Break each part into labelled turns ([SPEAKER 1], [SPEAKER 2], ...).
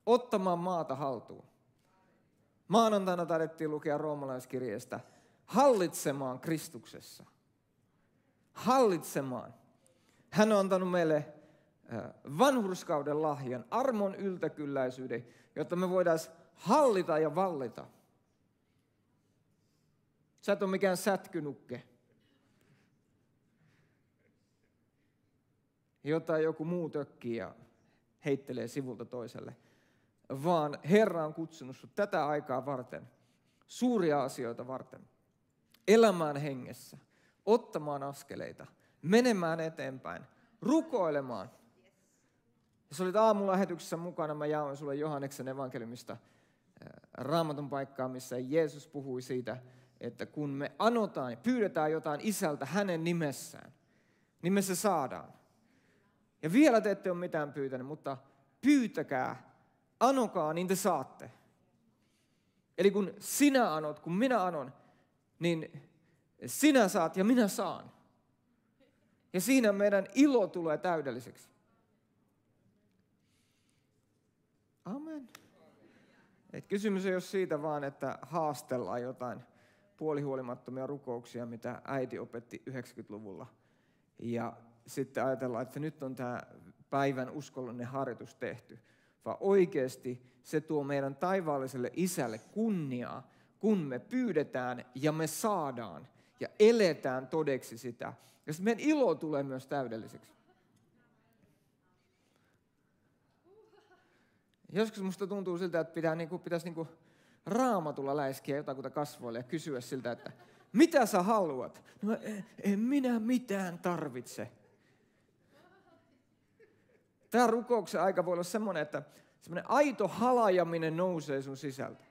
[SPEAKER 1] ottamaan maata haltuun. Maanantaina taidettiin lukea roomalaiskirjeestä hallitsemaan Kristuksessa. Hallitsemaan. Hän on antanut meille vanhurskauden lahjan, armon yltäkylläisyyden, jotta me voidaan hallita ja vallita. Sä et ole mikään sätkynukke, jota joku muu tökkii ja heittelee sivulta toiselle, vaan Herra on kutsunut sut tätä aikaa varten, suuria asioita varten, elämään hengessä, ottamaan askeleita, menemään eteenpäin, rukoilemaan. Jos olit aamulähetyksessä mukana, mä jaoin sulle Johanneksen evankeliumista Raamatun paikkaa, missä Jeesus puhui siitä, että kun me anotaan ja pyydetään jotain Isältä hänen nimessään, niin me se saadaan. Ja vielä te ette ole mitään pyytäneet, mutta pyytäkää, anokaa, niin te saatte. Eli kun sinä anot, kun minä anon, niin sinä saat ja minä saan. Ja siinä meidän ilo tulee täydelliseksi. Amen. Et kysymys ei ole siitä vaan, että haastellaan jotain puolihuolimattomia rukouksia, mitä äiti opetti 90-luvulla. Ja sitten ajatellaan, että nyt on tämä päivän uskollinen harjoitus tehty. Vaan oikeasti se tuo meidän taivaalliselle Isälle kunniaa, kun me pyydetään ja me saadaan ja eletään todeksi sitä. Ja meidän ilo tulee myös täydelliseksi. Joskus musta tuntuu siltä, että pitäisi Raamatulla läiskiä jotakuta kasvoille ja kysyä siltä, että mitä sä haluat? No, en minä mitään tarvitse. Tämä rukouksen aika voi olla semmoinen, että semmoinen aito halajaminen nousee sun sisältä.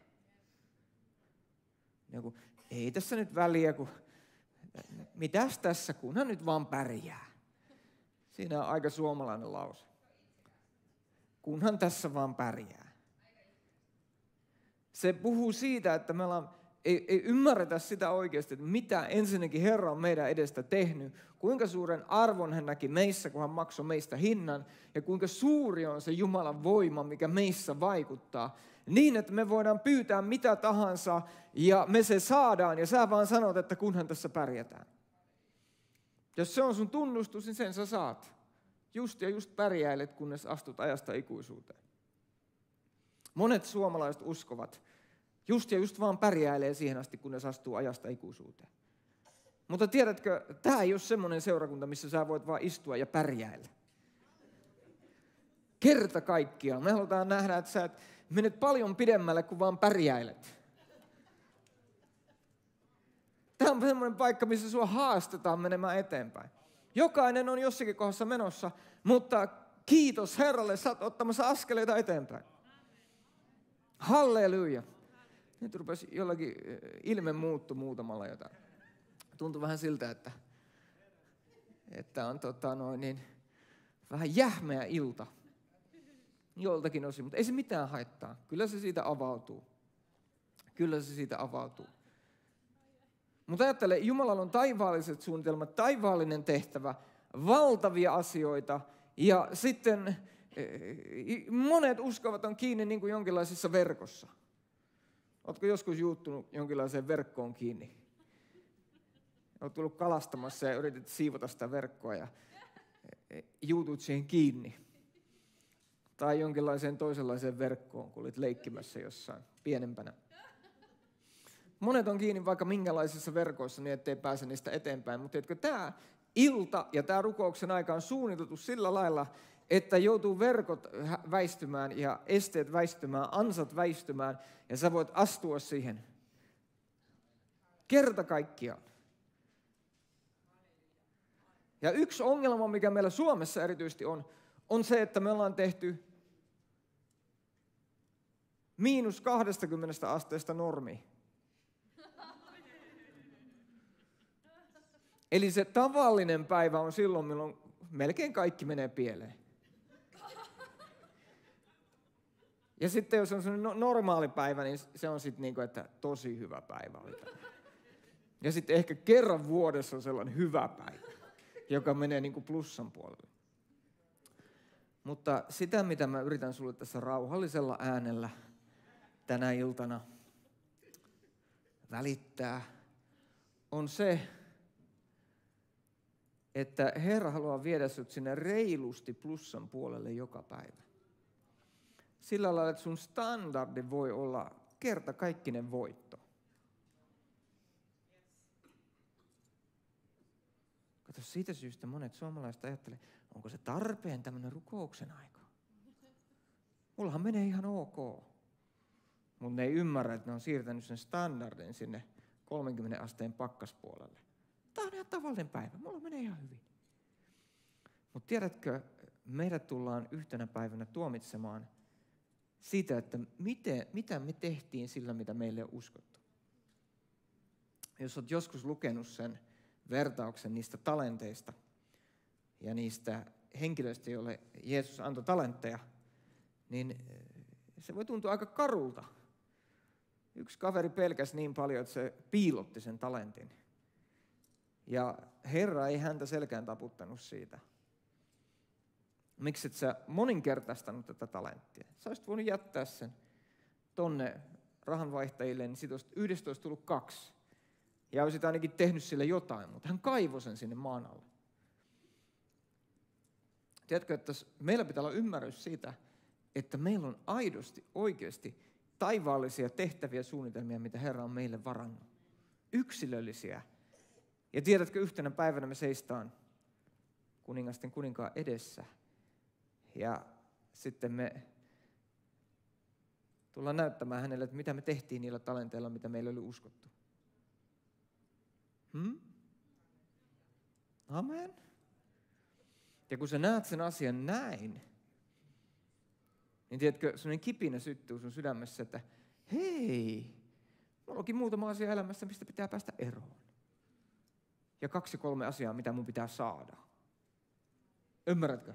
[SPEAKER 1] Joku, ei tässä nyt väliä, kun mitäs tässä, kunhan nyt vaan pärjää. Siinä on aika suomalainen lause. Kunhan tässä vaan pärjää. Se puhuu siitä, että me ei ymmärretä sitä oikeasti, että mitä ensinnäkin Herra on meidän edestä tehnyt, kuinka suuren arvon hän näki meissä, kun hän maksoi meistä hinnan, ja kuinka suuri on se Jumalan voima, mikä meissä vaikuttaa, niin että me voidaan pyytää mitä tahansa, ja me se saadaan, ja sä vaan sanot, että kunhan tässä pärjätään. Jos se on sun tunnustus, niin sen sä saat. Just ja just pärjäilet, kunnes astut ajasta ikuisuuteen. Monet suomalaiset uskovat, just ja just vaan pärjäilee siihen asti, kunnes astuu ajasta ikuisuuteen. Mutta tiedätkö, tämä ei ole semmoinen seurakunta, missä sä voit vaan istua ja pärjäillä. Kerta kaikkiaan. Me halutaan nähdä, että sä menet paljon pidemmälle kuin vaan pärjäilet. Tämä on semmoinen paikka, missä sua haastetaan menemään eteenpäin. Jokainen on jossakin kohdassa menossa, mutta kiitos Herralle, sä oot ottamassa askeleita eteenpäin. Halleluja. Nyt rupesi jollakin ilme muuttu muutamalla jotain. Tuntui vähän siltä, että on vähän jähmeä ilta joltakin osin, mutta ei se mitään haittaa. Kyllä se siitä avautuu. Kyllä se siitä avautuu. Mutta ajattele, Jumalalla on taivaalliset suunnitelmat, taivaallinen tehtävä, valtavia asioita ja sitten monet uskovat on kiinni niin kuin jonkinlaisessa verkossa. Oletko joskus juuttunut jonkinlaiseen verkkoon kiinni? Olet tullut kalastamassa ja yritit siivota sitä verkkoa ja juutut siihen kiinni. Tai jonkinlaiseen toisenlaiseen verkkoon, kun olit leikkimässä jossain pienempänä. Monet on kiinni vaikka minkälaisissa verkoissa niin, ettei pääse niistä eteenpäin. Mutta tiedätkö, tämä ilta ja tämä rukouksen aika on suunniteltu sillä lailla, että joutuu verkot väistymään ja esteet väistymään, ansat väistymään ja sä voit astua siihen. Kerta kaikkiaan. Ja yksi ongelma, mikä meillä Suomessa erityisesti on se, että me ollaan tehty -20 asteesta normi. Eli se tavallinen päivä on silloin, milloin melkein kaikki menee pieleen. Ja sitten jos on sellainen normaali päivä, niin se on sitten niinku, että tosi hyvä päivä oli tämä. Ja sitten ehkä kerran vuodessa on sellainen hyvä päivä, joka menee niinku plussan puolelle. Mutta sitä, mitä mä yritän sulle tässä rauhallisella äänellä tänä iltana välittää, on se, että Herra haluaa viedä sut sinne reilusti plussan puolelle joka päivä. Sillä lailla, että sun standardi voi olla kertakaikkinen voitto. Kato, siitä syystä monet suomalaiset ajattelee, onko se tarpeen tämmöinen rukouksen aika? Mullahan menee ihan ok. Mutta ne ei ymmärrä, että ne on siirtänyt sen standardin sinne 30 asteen pakkaspuolelle. Tämä on ihan tavallinen päivä, mulla menee ihan hyvin. Mutta tiedätkö, meidät tullaan yhtenä päivänä tuomitsemaan siitä, että mitä me tehtiin sillä, mitä meille on uskottu. Jos olet joskus lukenut sen vertauksen niistä talenteista ja niistä henkilöistä, joille Jeesus antoi talentteja, niin se voi tuntua aika karulta. Yksi kaveri pelkäsi niin paljon, että se piilotti sen talentin. Ja Herra ei häntä selkään taputtanut siitä. Miksi et sä moninkertaistanut tätä talenttia? Sä olisit voinut jättää sen tonne rahanvaihtajille, niin siitä yhdestä olisi tullut 2. Ja olisit ainakin tehnyt sille jotain, mutta hän kaivoi sen sinne maan alle. Tiedätkö, että meillä pitää olla ymmärrys siitä, että meillä on aidosti, oikeasti taivaallisia tehtäviä suunnitelmia, mitä Herra on meille varannut. Yksilöllisiä. Ja tiedätkö, yhtenä päivänä me seistaan kuningasten kuninkaan edessä. Ja sitten me tullaan näyttämään hänelle, että mitä me tehtiin niillä talenteilla, mitä meillä oli uskottu. Amen. Ja kun sä näet sen asian näin, niin tiedätkö, sellainen kipinä syttyy sun sydämessä, että hei, mulla onkin muutama asia elämässä, mistä pitää päästä eroon. Ja 2-3 asiaa, mitä mun pitää saada. Ymmärrätkö?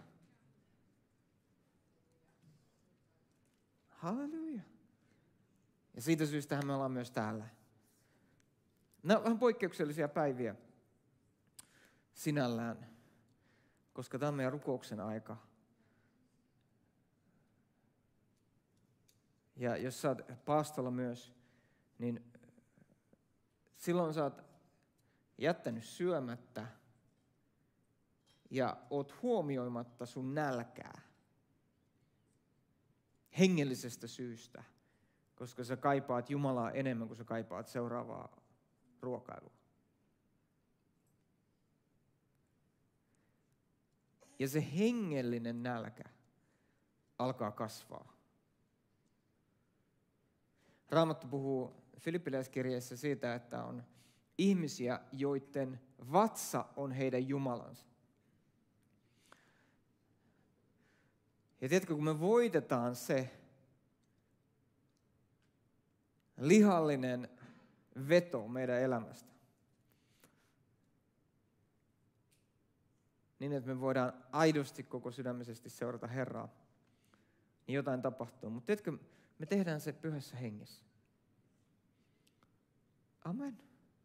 [SPEAKER 1] Halleluja. Ja siitä syystähän me ollaan myös täällä. Nämä on vähän poikkeuksellisia päiviä sinällään, koska tämä on meidän rukouksen aika. Ja jos sä oot paastolla myös, niin silloin sä oot jättänyt syömättä ja oot huomioimatta sun nälkää hengellisestä syystä, koska sä kaipaat Jumalaa enemmän kuin sä kaipaat seuraavaa ruokailua. Ja se hengellinen nälkä alkaa kasvaa. Raamattu puhuu Filippiläiskirjeessä siitä, että on ihmisiä, joiden vatsa on heidän Jumalansa. Ja tiedätkö, kun me voitetaan se lihallinen veto meidän elämästä, niin että me voidaan aidosti koko sydämisesti seurata Herraa, niin jotain tapahtuu. Mutta tiedätkö, me tehdään se pyhässä hengessä. Amen.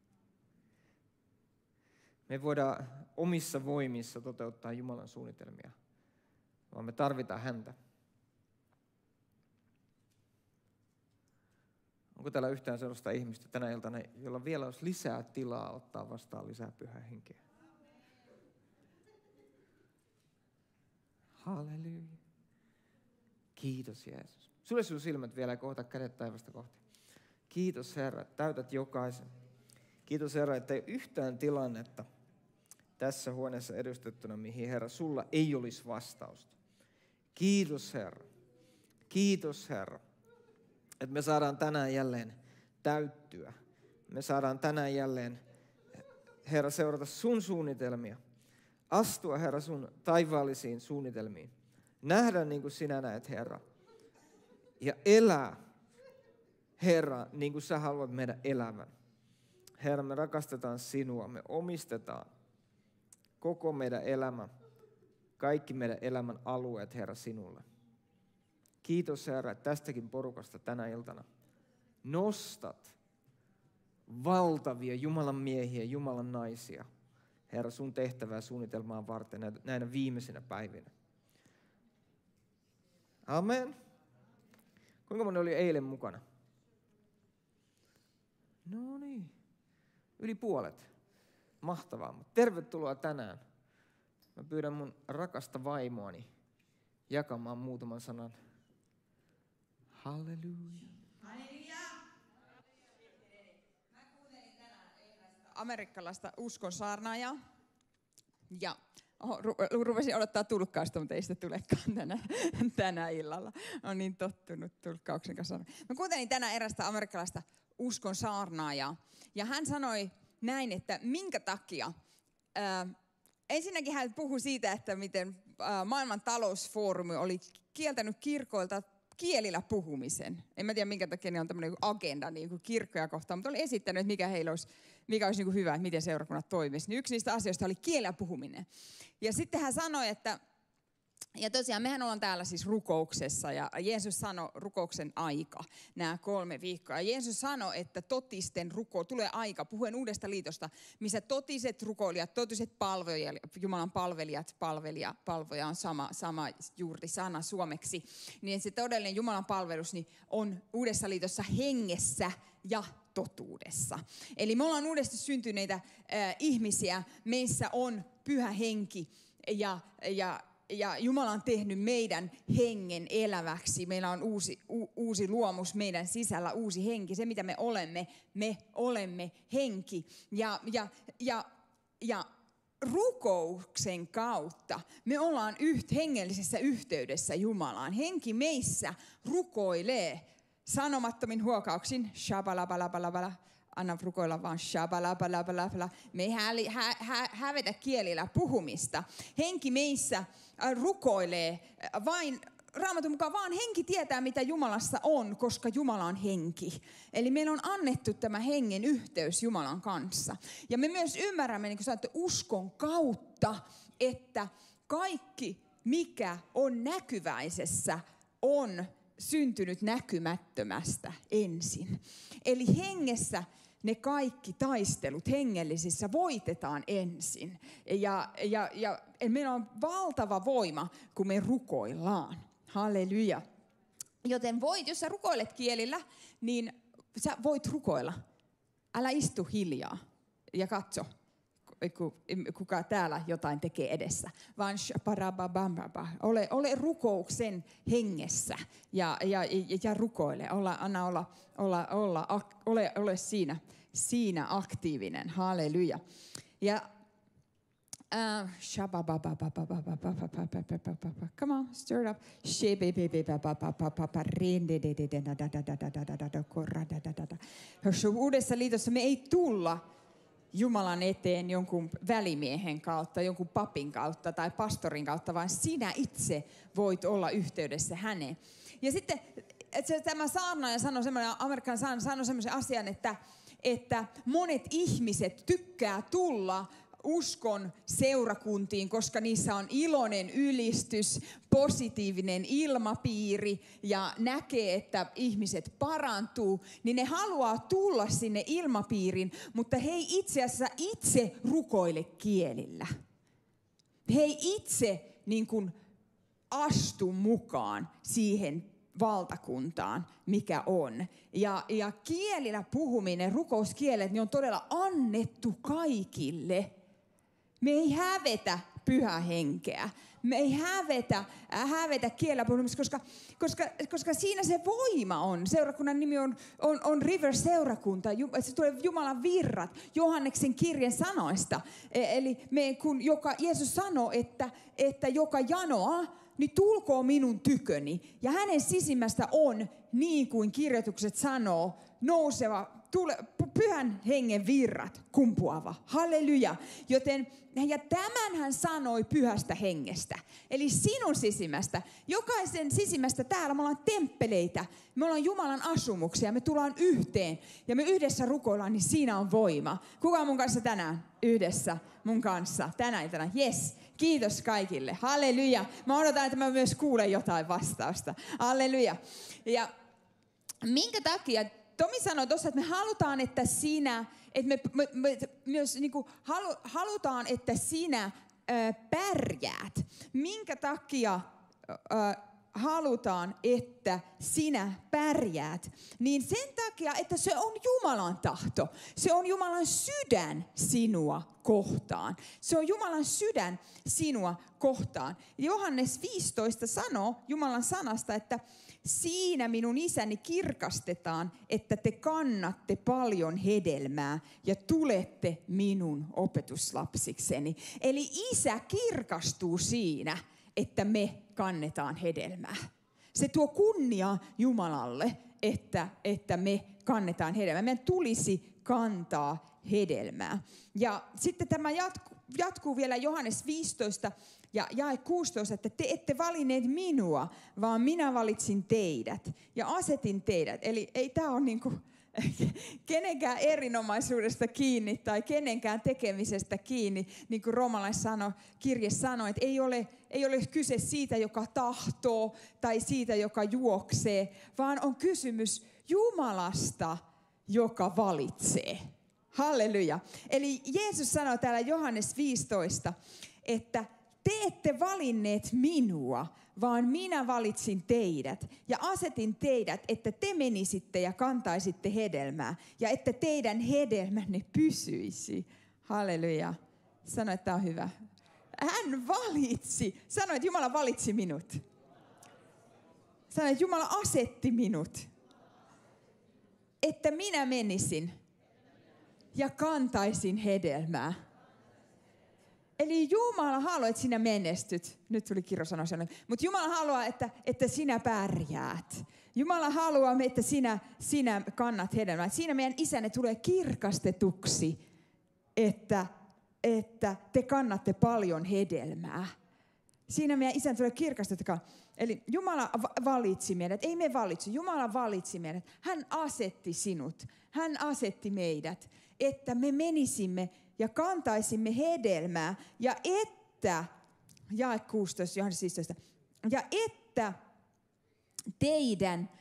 [SPEAKER 1] Me voidaan omissa voimissa toteuttaa Jumalan suunnitelmia, vaan me tarvitaan häntä. Onko täällä yhtään sellaista ihmistä tänä iltana, jolla vielä olisi lisää tilaa ottaa vastaan lisää pyhää henkeä? Halleluja. Kiitos Jeesus. Sulje sun silmät vielä ja kohta kädet taivasta kohti. Kiitos Herra, että täytät jokaisen. Kiitos Herra, että ei yhtään tilannetta tässä huoneessa edustettuna, mihin Herra, sulla ei olisi vastausta. Kiitos Herra. Kiitos Herra, että me saadaan tänään jälleen täyttyä. Me saadaan tänään jälleen, Herra, seurata sun suunnitelmia. Astua, Herra, sun taivaallisiin suunnitelmiin. Nähdä niin kuin sinä näet, Herra. Ja elää, Herra, niin kuin sä haluat meidän elämän. Herra, me rakastetaan sinua, me omistetaan koko meidän elämä, kaikki meidän elämän alueet, Herra, sinulle. Kiitos, Herra, että tästäkin porukasta tänä iltana nostat valtavia Jumalan miehiä, Jumalan naisia, Herra, sun tehtävää suunnitelmaa varten näinä viimeisinä päivinä. Amen. Kuinka moni oli eilen mukana? No niin. Yli puolet. Mahtavaa. Mutta tervetuloa tänään. Mä pyydän mun rakasta vaimoani jakamaan muutaman sanan. Halleluja.
[SPEAKER 2] Mä kuuntelin tänään amerikkalaista uskonsaarnaajaa ja rupesin odottaa tulkkausta, mutta ei sitä tulekaan tänä illalla. Olen niin tottunut tulkkauksen kanssa. Mä kuuntelin tänään erästä amerikkalaista uskonsaarnaajaa ja hän sanoi näin, että minkä takia. Ensinnäkin hän puhui siitä, että miten maailman talousfoorumi oli kieltänyt kirkoilta kielillä puhumisen. En mä tiedä, minkä takia ne on tämmöinen agenda niin kuin kirkkoja kohtaan, mutta oli esittänyt, että mikä olisi niin kuin hyvä, että miten seurakunnat toimisi. Niin yksi niistä asioista oli kielellä puhuminen. Ja sitten hän sanoi, että ja tosiaan mehän ollaan täällä siis rukouksessa ja Jeesus sanoi rukouksen aika nämä 3 viikkoa. Ja Jeesus sanoi, että totisten tulee aika, puhuen uudesta liitosta, missä totiset rukoilijat, totiset palvelijat, Jumalan palvelijat, palvoja on sama juuri sana suomeksi. Niin se todellinen Jumalan palvelus niin on uudessa liitossa hengessä ja totuudessa. Eli me ollaan uudesti syntyneitä ihmisiä, meissä on pyhä henki ja Jumala on tehnyt meidän hengen eläväksi. Meillä on uusi luomus meidän sisällä, uusi henki. Se mitä me olemme henki. Ja rukouksen kautta me ollaan hengellisessä yhteydessä Jumalaan. Henki meissä rukoilee sanomattomin huokauksin. Shabalabalabala. Anna rukoilla vaan shabalabalabala. Me ei hävetä kielillä puhumista. Henki meissä rukoilee vain, Raamatun mukaan vaan henki tietää, mitä Jumalassa on, koska Jumala on henki. Eli meillä on annettu tämä hengen yhteys Jumalan kanssa. Ja me myös ymmärrämme, niin kuin sanotte, uskon kautta, että kaikki, mikä on näkyväisessä, on syntynyt näkymättömästä ensin. Eli hengessä ne kaikki taistelut hengellisissä voitetaan ensin. Ja meillä on valtava voima, kun me rukoillaan. Halleluja. Joten jos sä rukoilet kielillä, niin sä voit rukoilla. Älä istu hiljaa ja katso, kuka täällä jotain tekee edessä. Vaan ole rukouksen hengessä ja rukoile. Ole siinä aktiivinen. Halleluja. Ja come on, stir it up. Uudessa liitossa me ei tulla Jumalan eteen jonkun välimiehen kautta, jonkun papin kautta tai pastorin kautta, vaan sinä itse voit olla yhteydessä häneen. Ja sitten tämä saarnaaja sanoi, Amerikan saarnaaja sanoi semmoisen asian, että monet ihmiset tykkää tulla uskon seurakuntiin, koska niissä on iloinen ylistys, positiivinen ilmapiiri ja näkee, että ihmiset parantuu, niin ne haluaa tulla sinne ilmapiiriin, mutta he ei itse asiassa itse rukoile kielillä. He ei itse niin kuin astu mukaan siihen valtakuntaan, mikä on. Ja kielillä puhuminen, rukouskielet, niin on todella annettu kaikille. Me ei hävetä pyhää henkeä. Me ei hävetä kielellä puhumista, koska siinä se voima on. Seurakunnan nimi on River-seurakunta. Se tulee Jumalan virrat Johanneksen kirjan sanoista. Eli Jeesus sanoi, että joka janoaa, niin tulkoo minun tyköni. Ja hänen sisimmästä on, niin kuin kirjoitukset sanoo, nouseva pyhän hengen virrat kumpuava. Halleluja. Ja tämän hän sanoi pyhästä hengestä. Eli sinun sisimmästä, jokaisen sisimmästä täällä me ollaan temppeleitä. Me ollaan Jumalan asumuksia, me tullaan yhteen ja me yhdessä rukoillaan, niin siinä on voima. Kuka on mun kanssa tänään? Yhdessä mun kanssa. Tänään. Yes. Kiitos kaikille. Halleluja. Mä odotan, että mä myös kuulen jotain vastausta. Halleluja. Ja minkä takia Tomi sanoi tuossa, että me halutaan, että sinä, että me myös niin kuin halutaan, että sinä pärjäät. Minkä takia halutaan, että sinä pärjäät, niin sen takia, että se on Jumalan tahto. Se on Jumalan sydän sinua kohtaan. Se on Jumalan sydän sinua kohtaan. Johannes 15 sanoo Jumalan sanasta, että siinä minun isäni kirkastetaan, että te kannatte paljon hedelmää ja tulette minun opetuslapsikseni. Eli isä kirkastuu siinä, että me kannetaan hedelmää. Se tuo kunniaa Jumalalle, että me kannetaan hedelmää. Meidän tulisi kantaa hedelmää. Ja sitten tämä jatkuu vielä Johannes 15 ja jae 16, että te ette valinneet minua, vaan minä valitsin teidät ja asetin teidät. Eli ei tämä ole niin kuin kenenkään erinomaisuudesta kiinni tai kenenkään tekemisestä kiinni, niin kuin kirje sanoi, että ei ole kyse siitä, joka tahtoo tai siitä, joka juoksee, vaan on kysymys Jumalasta, joka valitsee. Halleluja. Eli Jeesus sanoi täällä Johannes 15, että te ette valinneet minua, vaan minä valitsin teidät ja asetin teidät, että te menisitte ja kantaisitte hedelmää ja että teidän hedelmänne pysyisi. Halleluja. Sano, että tämä on hyvä. Hän valitsi. Sano, että Jumala valitsi minut. Sano, että Jumala asetti minut. Että minä menisin ja kantaisin hedelmää. Eli Jumala haluaa, että sinä menestyt. Nyt tuli Kiro sanoa sen. Mutta Jumala haluaa, että sinä pärjäät. Jumala haluaa, että sinä kannat hedelmää. Siinä meidän isänne tulee kirkastetuksi, että te kannatte paljon hedelmää. Siinä meidän isän tulee kirkastetuksi. Eli Jumala valitsi meidät. Ei me valitsi. Jumala valitsi meidät. Hän asetti sinut. Hän asetti meidät, että me menisimme ja kantaisimme hedelmää, ja että, jae 16, Johannes 15, ja että teidän,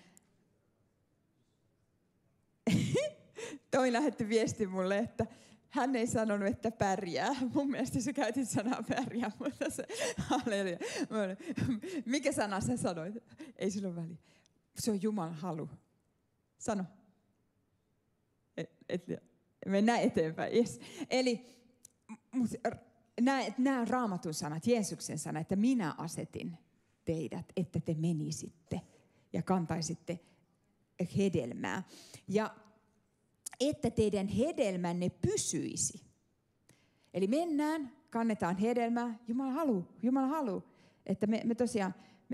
[SPEAKER 2] toi lähetti viesti mulle, että hän ei sanonut, että pärjää. Mun mielestä sä käytit sanaa pärjää, mutta se, halleluja. Mikä sana sä sanoit? Ei sillä ole väliä. Se on Jumalan halu. Sano. Mennään eteenpäin. Yes. Eli nämä Raamatun sanat, Jeesuksen sanat, että minä asetin teidät, että te menisitte ja kantaisitte hedelmää. Ja että teidän hedelmänne pysyisi. Eli mennään, kannetaan hedelmää. Jumala haluaa, että me tosiaan,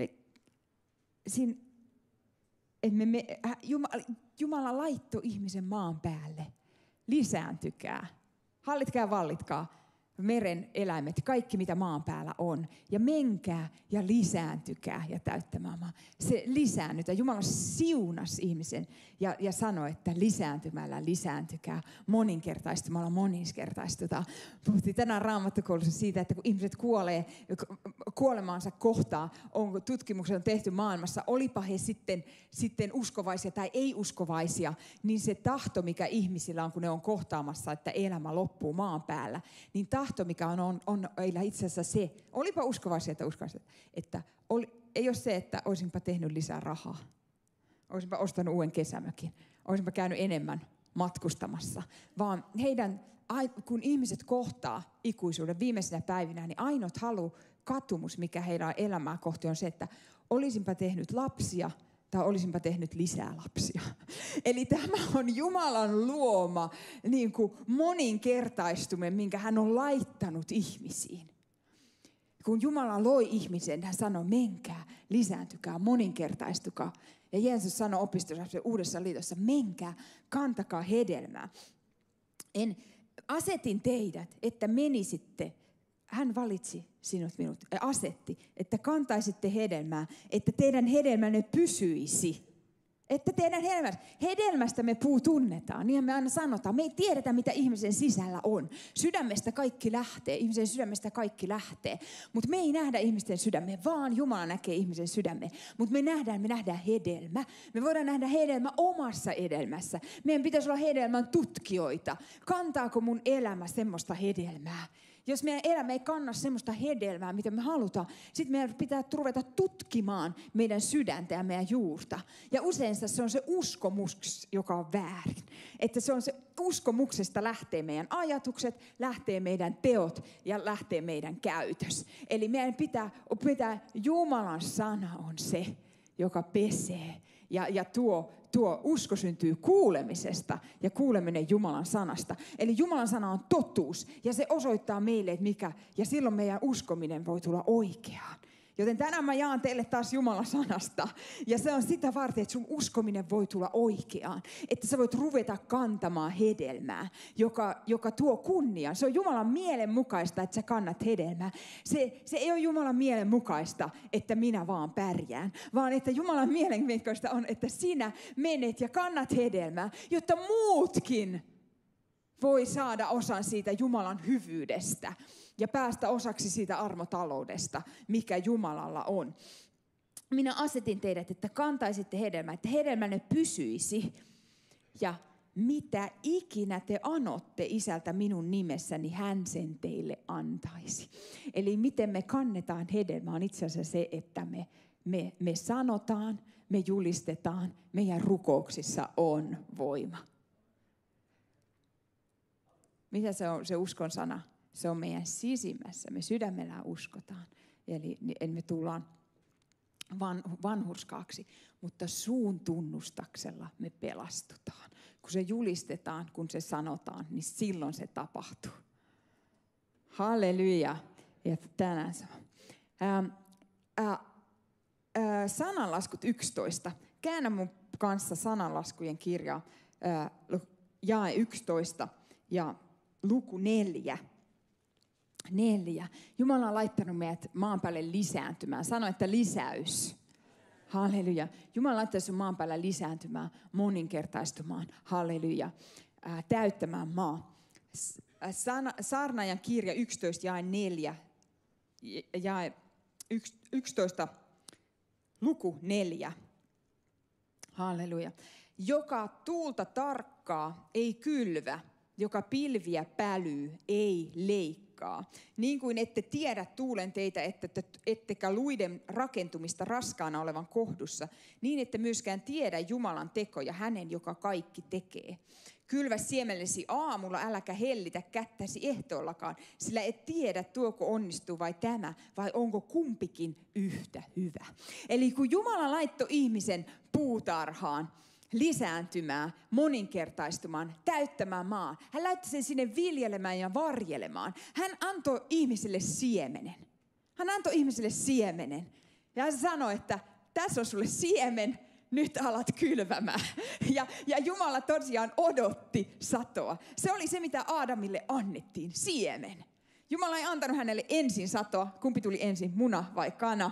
[SPEAKER 2] Jumala laittoi ihmisen maan päälle. Lisääntykää, hallitkaa ja vallitkaa meren eläimet, kaikki mitä maan päällä on. Ja menkää ja lisääntykää ja täyttämään maa. Se lisäännytään. Jumala siunasi ihmisen ja sanoi, että lisääntymällä lisääntykää. Moninkertaistumalla moninkertaistutaan. Puhuttiin tänään Raamattokoulussa siitä, että kun ihmiset kuolemaansa kohtaa, tutkimuksia on tehty maailmassa, olipa he sitten uskovaisia tai ei-uskovaisia, niin se tahto, mikä ihmisillä on, kun ne on kohtaamassa, että elämä loppuu maan päällä, niin tahto, mikä on itse asiassa se, olipa uskovaisia tai uskovaisia, että ei ole se, että olisinpa tehnyt lisää rahaa, olisinpa ostanut uuden kesämökin, olisinpa käynyt enemmän matkustamassa, vaan kun ihmiset kohtaa ikuisuuden viimeisenä päivinä, niin ainut katumus, mikä heillä elämää kohti on se, että olisinpa tehnyt lapsia, tai olisinpa tehnyt lisää lapsia. Eli tämä on Jumalan luoma niin kuin moninkertaistumen, minkä hän on laittanut ihmisiin. Kun Jumala loi ihmisen, hän sanoi, menkää, lisääntykää, moninkertaistukaa. Ja Jeesus sanoi opistossa Uudessa liitossa, menkää, kantakaa hedelmää. Asetin teidät, että menisitte. Hän valitsi minut, asetti, että kantaisitte hedelmää, että teidän hedelmänne pysyisi. Että teidän hedelmästä me puu tunnetaan, niin me aina sanotaan. Me ei tiedetä, mitä ihmisen sisällä on. Sydämestä kaikki lähtee, ihmisen sydämestä kaikki lähtee. Mutta me ei nähdä ihmisten sydämme, vaan Jumala näkee ihmisen sydämme. Mutta me nähdään hedelmä. Me voidaan nähdä hedelmä omassa edelmässä. Meidän pitäisi olla hedelmän tutkijoita. Kantaako mun elämä semmoista hedelmää, Jos meidän elämä ei kanna semmoista hedelmää, mitä me halutaan, sitten meidän pitää ruveta tutkimaan meidän sydäntä ja meidän juurta. Ja usein se on se uskomus, joka on väärin. Että se on se uskomuksesta lähtee meidän ajatukset, lähtee meidän teot ja lähtee meidän käytös. Eli meidän pitää Jumalan sana on se, joka pesee. Ja tuo usko syntyy kuulemisesta ja kuuleminen Jumalan sanasta. Eli Jumalan sana on totuus ja se osoittaa meille, että mikä, ja silloin meidän uskominen voi tulla oikeaan. Joten tänään mä jaan teille taas Jumalan sanasta. Ja se on sitä varten, että sun uskominen voi tulla oikeaan. Että sä voit ruveta kantamaan hedelmää, joka tuo kunnian. Se on Jumalan mielen mukaista, että sä kannat hedelmää. Se ei ole Jumalan mielen mukaista, että minä vaan pärjään. Vaan että Jumalan mielen mukaista on, että sinä menet ja kannat hedelmää, jotta muutkin voi saada osan siitä Jumalan hyvyydestä. Ja päästä osaksi siitä armotaloudesta, mikä Jumalalla on. Minä asetin teidät, että kantaisitte hedelmää, että hedelmänne pysyisi. Ja mitä ikinä te anotte Isältä minun nimessäni, hän sen teille antaisi. Eli miten me kannetaan hedelmää on itse asiassa se, että me sanotaan, me julistetaan, meidän rukouksissa on voima. Mitä se on se uskon sana? Se on meidän sisimmässä, me sydämellään uskotaan. Eli me tullaan vanhurskaaksi, mutta suun tunnustuksella me pelastutaan. Kun se julistetaan, kun se sanotaan, niin silloin se tapahtuu. Halleluja. Ja tänään sananlaskut 11. Käännä mun kanssa sananlaskujen kirja jae 11 ja luku 4. 4. Jumala on laittanut meidät maan päälle lisääntymään. Sano, että lisäys. Halleluja. Jumala on laittanut sun maan päälle lisääntymään, moninkertaistumaan. Halleluja. Täyttämään maa. Saarnaajan kirja 11 jae 4. Jae 11 luku 4. Halleluja. Joka tuulta tarkkaa ei kylvä, joka pilviä pälyy ei leikkaa. Niin kuin ette tiedä tuulen teitä, ettekä luiden rakentumista raskaana olevan kohdussa, niin ette myöskään tiedä Jumalan tekoja, hänen, joka kaikki tekee. Kylvä siemenesi aamulla, äläkä hellitä kättäsi ehtoollakaan, sillä et tiedä, tuoko onnistuu vai tämä, vai onko kumpikin yhtä hyvä. Eli kun Jumala laittoi ihmisen puutarhaan, lisääntymään, moninkertaistumaan, täyttämään maa. Hän laittoi sen sinne viljelemään ja varjelemaan. Hän antoi ihmiselle siemenen. Hän antoi ihmiselle siemenen. Ja hän sanoi, että tässä on sulle siemen, nyt alat kylvämään. Ja Jumala tosiaan odotti satoa. Se oli se, mitä Aadamille annettiin, siemen. Jumala ei antanut hänelle ensin satoa. Kumpi tuli ensin, muna vai kana?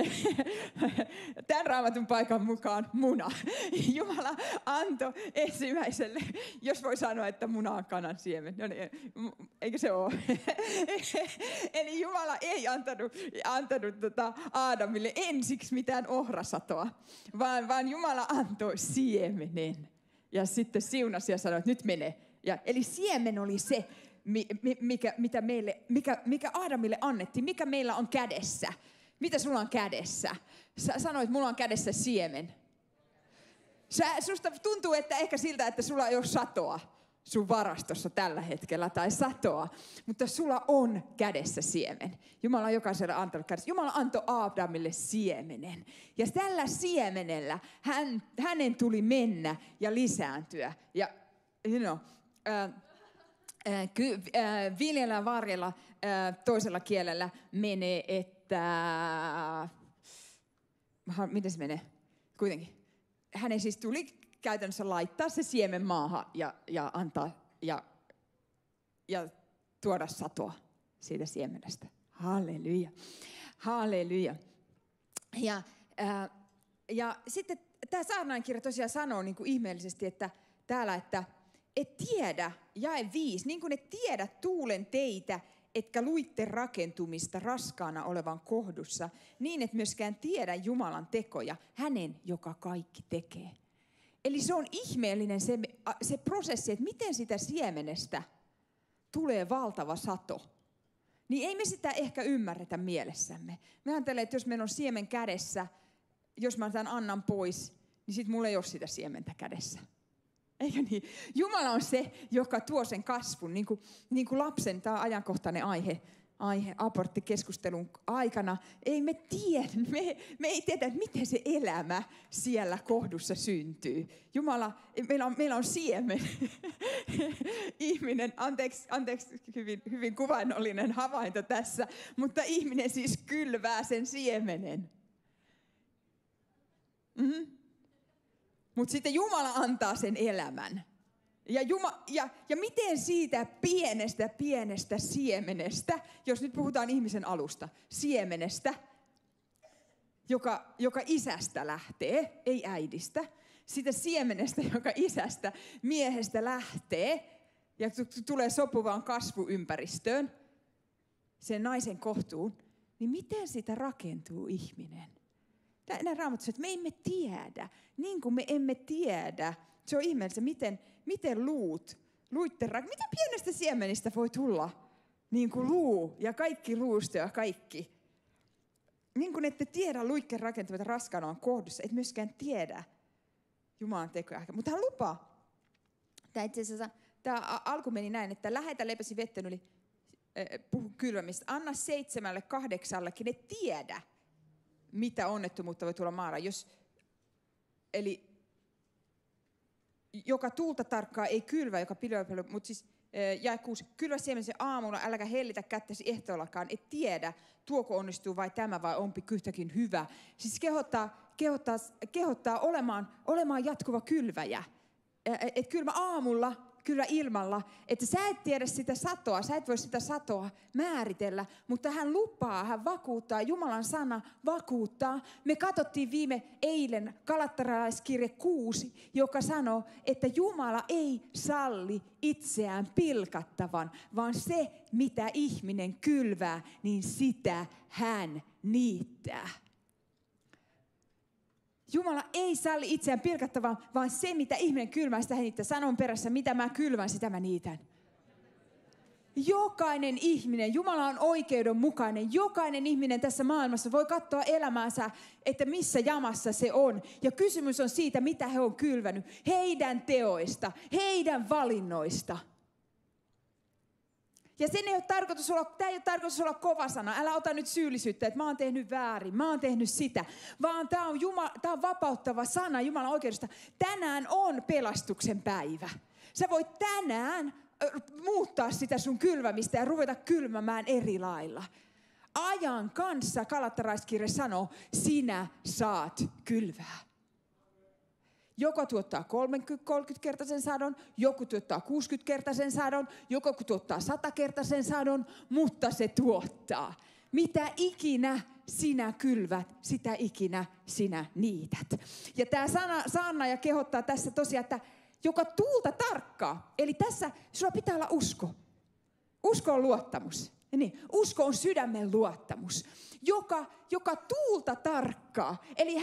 [SPEAKER 2] Tämän raamatun paikan mukaan muna. Jumala antoi ensimmäiselle, jos voi sanoa, että muna on kanan siemen. No niin, eikö se ole? Eli Jumala ei antanut Aadamille ensiksi mitään ohrasatoa, vaan Jumala antoi siemenen. Ja sitten siunasi ja sanoi, että nyt mene. Eli siemen oli se, mikä Aadamille annettiin, mikä meillä on kädessä. Mitä sulla on kädessä? Sä sanoit, mulla on kädessä siemen. Susta tuntuu, että ehkä siltä, että sulla ei ole satoa sun varastossa tällä hetkellä tai satoa, mutta sulla on kädessä siemen. Jumala on jokaiselle antanut kädessä. Jumala antoi Aadamille siemenen. Ja tällä siemenellä hänen tuli mennä ja lisääntyä. Ja viljellä ja varjella toisella kielellä menee, että miten se menee? Kuitenkin. Hänen siis tuli käytännössä laittaa se siemen maahan ja antaa ja tuoda satoa siitä siemenestä. Halleluja. Halleluja. Ja sitten tämä saarnaankirja tosiaan sanoo niin kuin ihmeellisesti, että täällä, että et tiedä, jae 5, niin kuin et tiedä tuulen teitä, etkä luitte rakentumista raskaana olevan kohdussa, niin et myöskään tiedä Jumalan tekoja, hänen, joka kaikki tekee. Eli se on ihmeellinen se prosessi, että miten sitä siemenestä tulee valtava sato. niin ei me sitä ehkä ymmärretä mielessämme. Me ajattelemme, että jos meillä on siemen kädessä, jos mä tämän annan pois, niin sitten mulla ei ole sitä siementä kädessä. Eikä niin? Jumala on se, joka tuo sen kasvun, niin kuin lapsen, tämä ajankohtainen aihe aborttikeskustelun aikana. Ei me tiedä, me ei tiedä, miten se elämä siellä kohdussa syntyy. Jumala, meillä on siemen. Ihminen, anteeksi hyvin kuvainnollinen havainto tässä, mutta ihminen siis kylvää sen siemenen. Mutta sitten Jumala antaa sen elämän. Ja miten siitä pienestä siemenestä, jos nyt puhutaan ihmisen alusta, siemenestä, joka isästä lähtee, ei äidistä, siitä siemenestä, joka isästä, miehestä lähtee ja tulee sopuvaan kasvuympäristöön, sen naisen kohtuun, niin miten siitä rakentuu ihminen? Näin Raamattu, että me emme tiedä, niin kuin me emme tiedä. Se on ihmeellistä, miten miten pienestä siemenistä voi tulla niin kuin luu ja kaikki luusto ja kaikki. Niin kuin ette tiedä luikkeen rakentavat raskaana kohdussa, et myöskään tiedä Jumalan tekoja. Mutta hän lupaa. Tämä alku meni näin, että lähetä lepäsi vetten yli, puhu kylvämistä. Anna 7-8, et tiedä, mitä onnettomuutta voi tulla maalla. Eli joka tuulta tarkkaa ei kylvä, joka pilvää, mutta siis jae 6. Kylvä siemenesi aamulla, äläkä hellitä kättäsi ehtoollakaan, et tiedä, tuoko onnistuu vai tämä vai onpi yhtäkin hyvä. Siis kehottaa olemaan jatkuva kylväjä. Et kylvä aamulla, kylvä ilmalla, että sä et tiedä sitä satoa, sä et voi sitä satoa määritellä, mutta hän lupaa, hän vakuuttaa, Jumalan sana vakuuttaa. Me katsottiin eilen Galattalaiskirje 6, joka sanoo, että Jumala ei salli itseään pilkattavan, vaan se, mitä ihminen kylvää, niin sitä hän niittää. Jumala ei salli itseään pilkattavan, vaan se, mitä ihminen kylvää, sitä hän niittää. Sanon perässä, mitä mä kylvän, sitä mä niitän. Jokainen ihminen, Jumala on oikeudenmukainen. Jokainen ihminen tässä maailmassa voi katsoa elämäänsä, että missä jamassa se on. Ja kysymys on siitä, mitä he on kylvänyt. Heidän teoista, heidän valinnoista. Ja tämä ei ole tarkoitus olla kova sana. Älä ota nyt syyllisyyttä, että mä oon tehnyt väärin, mä oon tehnyt sitä. Vaan tämä on vapauttava sana Jumalan oikeudesta. Tänään on pelastuksen päivä. Sä voit tänään muuttaa sitä sun kylvämistä ja ruveta kylvämään eri lailla. Ajan kanssa Galattalaiskirje sanoo, sinä saat kylvää. Joko tuottaa 30-kertaisen sadon, joku tuottaa 60-kertaisen sadon, joku tuottaa 100-kertaisen sadon, mutta se tuottaa. Mitä ikinä sinä kylvät, sitä ikinä sinä niität. Ja tämä saarnaaja kehottaa tässä tosiaan, että joka tuulta tarkkaa. Eli tässä sulla pitää olla usko. Usko on luottamus. Niin, usko on sydämen luottamus, joka tuulta tarkkaa. Eli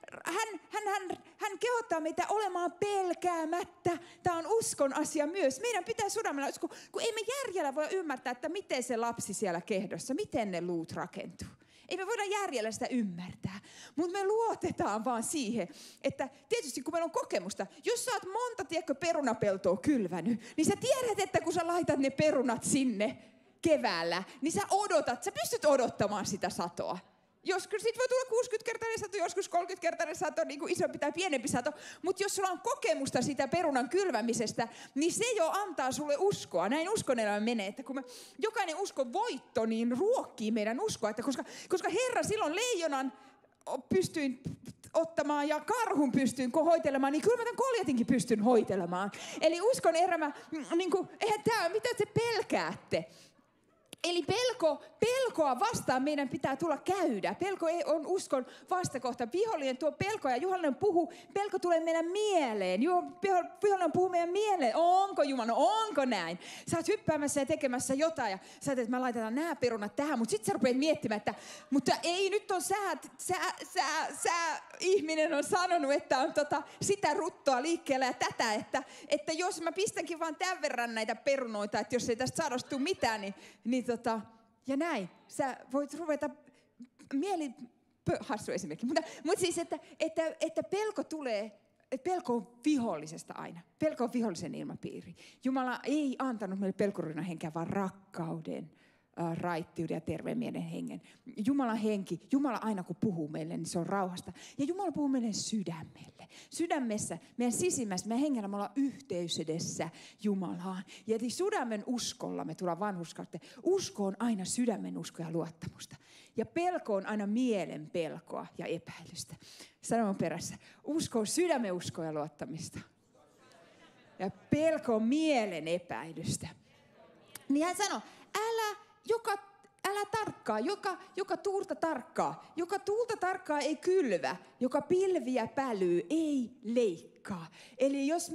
[SPEAKER 2] hän kehottaa meitä olemaan pelkäämättä. Tämä on uskon asia myös. Meidän pitää sydämellä uskoa, kun ei me järjellä voi ymmärtää, että miten se lapsi siellä kehdossa, miten ne luut rakentuu. Ei me voida järjellä sitä ymmärtää, mutta me luotetaan vaan siihen, että tietysti kun meillä on kokemusta, jos sä oot monta perunapeltoa kylvänyt, niin sä tiedät, että kun sä laitat ne perunat sinne keväällä, niin sä pystyt odottamaan sitä satoa. Joskus sit voi tulla 60-kertainen sato, joskus 30-kertainen sato, niin kuin isompi tai pienempi sato. Mutta jos sulla on kokemusta sitä perunan kylvämisestä, niin se jo antaa sulle uskoa. Näin uskonelämä menee, että kun jokainen uskon voitto, niin ruokkii meidän uskoa. Että koska Herra silloin leijonan pystyin ottamaan ja karhun pystyin hoitelemaan, niin kyllä mä tämän Goljatinkin pystyn hoitelemaan. Eli uskon elämä, niin kuin, eihän tämä, mitä te pelkäätte? Eli pelkoa vastaan meidän pitää tulla käydä. Pelko on uskon vastakohta. Vihollinen tuo pelkoa ja Juhalainen puhuu. Pelko tulee meidän mieleen. Vihollinen puhuu meidän mieleen. Onko Jumala? Onko näin? Sä oot hyppäämässä ja tekemässä jotain ja sä ajattelet, että mä laitetaan nämä perunat tähän. Mutta sit sä rupeat miettimään, että mutta ei nyt on sä ihminen on sanonut, että on sitä ruttoa liikkeellä ja tätä. Että jos mä pistänkin vaan tämän verran näitä perunoita, että jos ei tästä saada mitään, niin Ja näin, sä voit ruveta hassu esimerkki, mutta siis, että pelko tulee, pelko on vihollisesta aina. Pelko on vihollisen ilmapiiri. Jumala ei antanut meille pelkurinnan henkeä, vaan rakkauden, raittiuden ja terveen mielen hengen. Jumalan henki, Jumala aina kun puhuu meille, niin se on rauhasta. Ja Jumala puhuu meille sydämelle. Sydämessä, meidän sisimmässä, meidän hengellä me ollaan yhteydessä Jumalaan. Ja sydämen uskolla me tullaan vanhurskauteen. Usko on aina sydämen usko ja luottamusta. Ja pelko on aina mielen pelkoa ja epäilystä. Sanon perässä. Usko on sydämen uskoa ja luottamista. Ja pelko on mielen epäilystä. Niin hän sanoi, älä tarkkaa, joka tuulta tarkkaa. Joka tuulta tarkkaa ei kylvä, joka pilviä pälyy ei leikkaa. Eli jos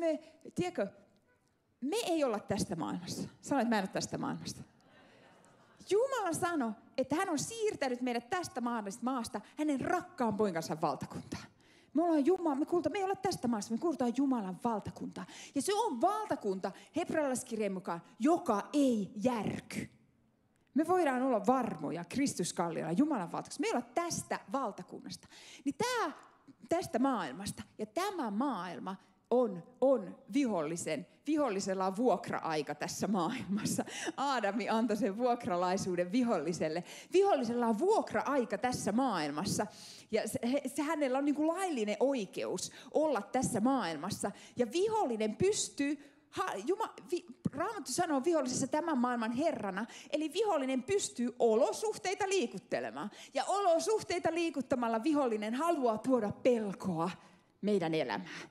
[SPEAKER 2] me ei olla tästä maailmassa. Sano, että mä en ole tästä maailmasta. Jumala sanoi, että hän on siirtänyt meidät tästä maasta hänen rakkaan poikansa valtakuntaan. Me ei olla tästä maassa, me kuulutaan Jumalan valtakuntaan. Ja se on valtakunta, hebrealaiskirjeen mukaan, joka ei järky. Me voidaan olla varmoja Kristuskalliolla, Jumalan valtakunnasta. Me ei olla tästä valtakunnasta. Niin tästä maailmasta ja tämä maailma on vihollisella on vuokra-aika tässä maailmassa. Aadami antoi sen vuokralaisuuden viholliselle. Vihollisella on vuokra-aika tässä maailmassa. Ja hänellä on niin kuin laillinen oikeus olla tässä maailmassa. Ja vihollinen pystyy, Raamattu sanoo vihollisessa tämän maailman herrana, eli vihollinen pystyy olosuhteita liikuttelemaan. Ja olosuhteita liikuttamalla vihollinen haluaa tuoda pelkoa meidän elämään.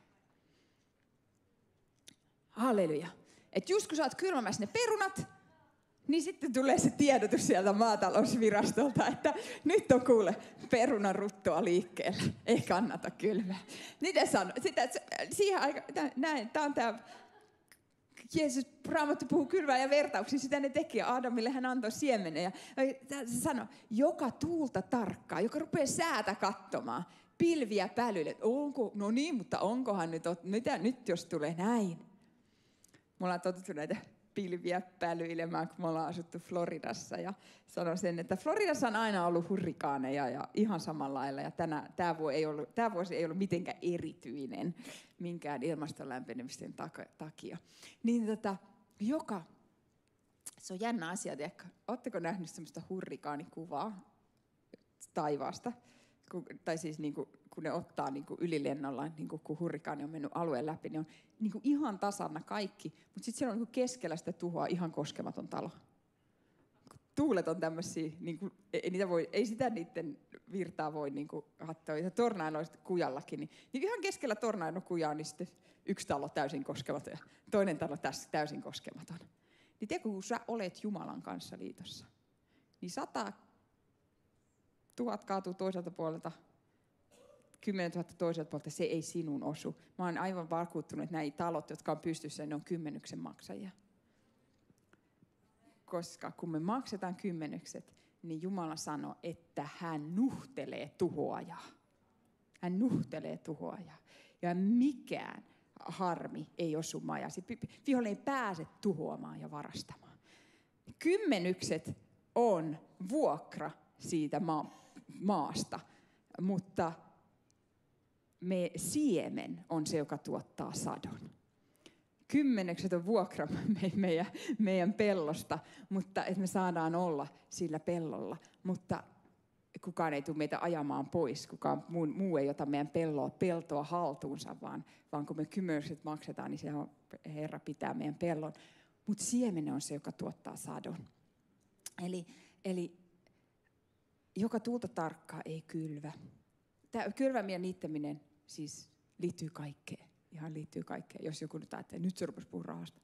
[SPEAKER 2] Halleluja. Että just kun sä oot kylmämässä ne perunat, niin sitten tulee se tiedotus sieltä maatalousvirastolta, että nyt on kuule perunaruttoa liikkeellä. Ei kannata kylvää. Miten sano? Siihen aikaan, näin, tämä on tämä, Jeesus, Raamattu puhuu kylvää ja vertauksia, sitä ne teki. Aadamille hän antoi siemenen. Ja se sanoi, joka tuulta tarkkaa, joka rupeaa säätä katsomaan, pilviä pälyille. Onko, no niin, mutta onkohan mitä nyt jos tulee näin? Me ollaan totuttu näitä pilviä pälyilemään, kun me ollaan asuttu Floridassa. Ja sanon sen, että Floridassa on aina ollut hurrikaaneja ja ihan samalla lailla. Ja tämä vuosi ei ollut mitenkään erityinen minkään ilmaston lämpenemisten takia. Niin se on jännä asia, tiedätkö? Oletteko nähneet semmoista hurrikaanikuvaa taivaasta? Tai siis kun ne ottaa ylilennolla, kun hurrikaani on mennyt alueen läpi, niin on ihan tasana kaikki. Mutta sitten siellä on keskellä sitä tuhoa ihan koskematon talo. Tuulet on tämmöisiä, ei sitä niiden virtaa voi hattoa. Ja tornainoista kujallakin, niin ihan keskellä tornainokujaa niin sitten yksi talo täysin koskematon ja toinen talo täysin koskematon. Niin tiedätkö, kun sä olet Jumalan kanssa liitossa, niin 100 000 kaatuu toiselta puolelta, 10 000 toiselta puolelta, se ei sinun osu. Mä oon aivan vakuuttunut, että nämä talot, jotka on pystyssä, ne on 10 maksajia. Koska kun me maksetaan 10, niin Jumala sanoo, että hän nuhtelee tuhoajaa. Hän nuhtelee tuhoajaa. Ja mikään harmi ei osu majasi. Vihollinen ei pääse tuhoamaan ja varastamaan. 10 on vuokra siitä maasta, mutta siemen on se, joka tuottaa sadon. 10 on vuokra meidän pellosta, mutta että me saadaan olla sillä pellolla, mutta kukaan ei tule meitä ajamaan pois, kukaan muu ei ota meidän peltoa haltuunsa, vaan kun me 10 maksetaan, niin se on, Herra pitää meidän pellon. Mutta siemen on se, joka tuottaa sadon. Eli joka tuulta tarkkaa ei kylvä. Tämä kylväminen ja niittäminen siis liittyy kaikkeen. Ihan liittyy kaikkeen. Jos joku nyt ajattelee, nyt se rupesi puhua rahasta.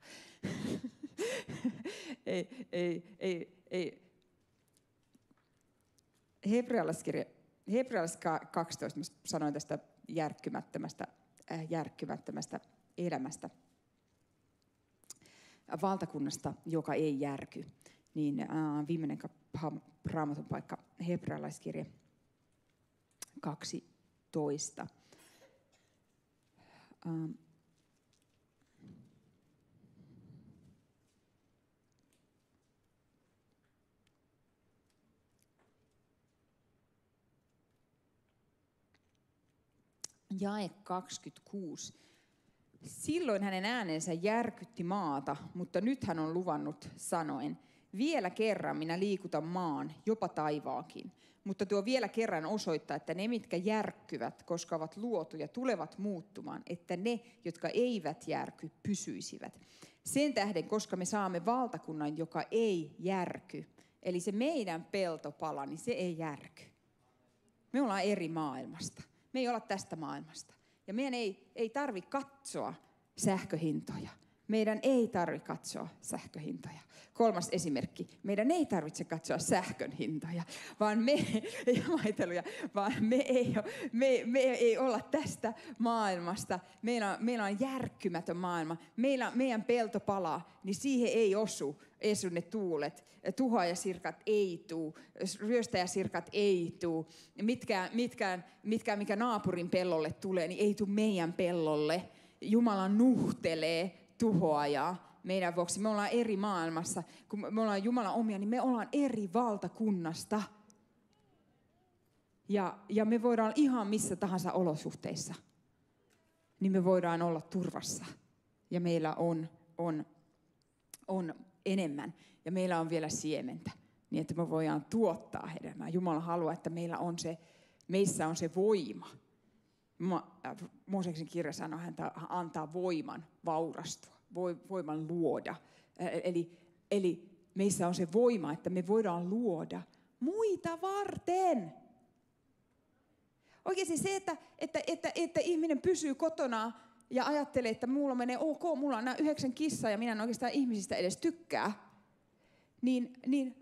[SPEAKER 2] ei. Hebrealaiskirja 12, mä sanoin tästä järkkymättömästä elämästä, valtakunnasta, joka ei järky. Niin viimeinen Raamatun paikka, Hebrealaiskirja 12. jae 26. Silloin hänen äänensä järkytti maata, mutta nyt hän on luvannut sanoen, vielä kerran minä liikutan maan, jopa taivaakin. Mutta tuo vielä kerran osoittaa, että ne, mitkä järkkyvät, koska ovat luotuja, tulevat muuttumaan, että ne, jotka eivät järky, pysyisivät. Sen tähden, koska me saamme valtakunnan, joka ei järky, eli se meidän peltopala, niin se ei järky. Me ollaan eri maailmasta. Me ei olla tästä maailmasta. Ja meidän ei tarvitse katsoa sähköhintoja. Meidän ei tarvitse katsoa sähköhintoja. 3. esimerkki. Meidän ei tarvitse katsoa sähkön hintoja, vaan me ei olla tästä maailmasta. Meillä on järkkymätön maailma. Meidän pelto palaa, niin siihen ei osu ne tuulet. Tuhoajasirkat ei tule, ryöstäjäsirkat ei tule. Mikä naapurin pellolle tulee, niin ei tule meidän pellolle. Jumala nuhtelee tuhoajaa meidän vuoksi. Me ollaan eri maailmassa. Kun me ollaan Jumalan omia, niin me ollaan eri valtakunnasta. Ja me voidaan ihan missä tahansa olosuhteissa. Niin me voidaan olla turvassa. Ja meillä on enemmän. Ja meillä on vielä siementä. Niin että me voidaan tuottaa hedelmää. Jumala haluaa, että meissä on se voima. Mooseksen kirja sanoo, hän antaa voiman vaurastua, voiman luoda. Eli meissä on se voima, että me voidaan luoda muita varten. Oikeasti se, että ihminen pysyy kotona ja ajattelee, että mulla menee ok, mulla on nämä 9 kissaa ja minä en oikeastaan ihmisistä edes tykkää, niin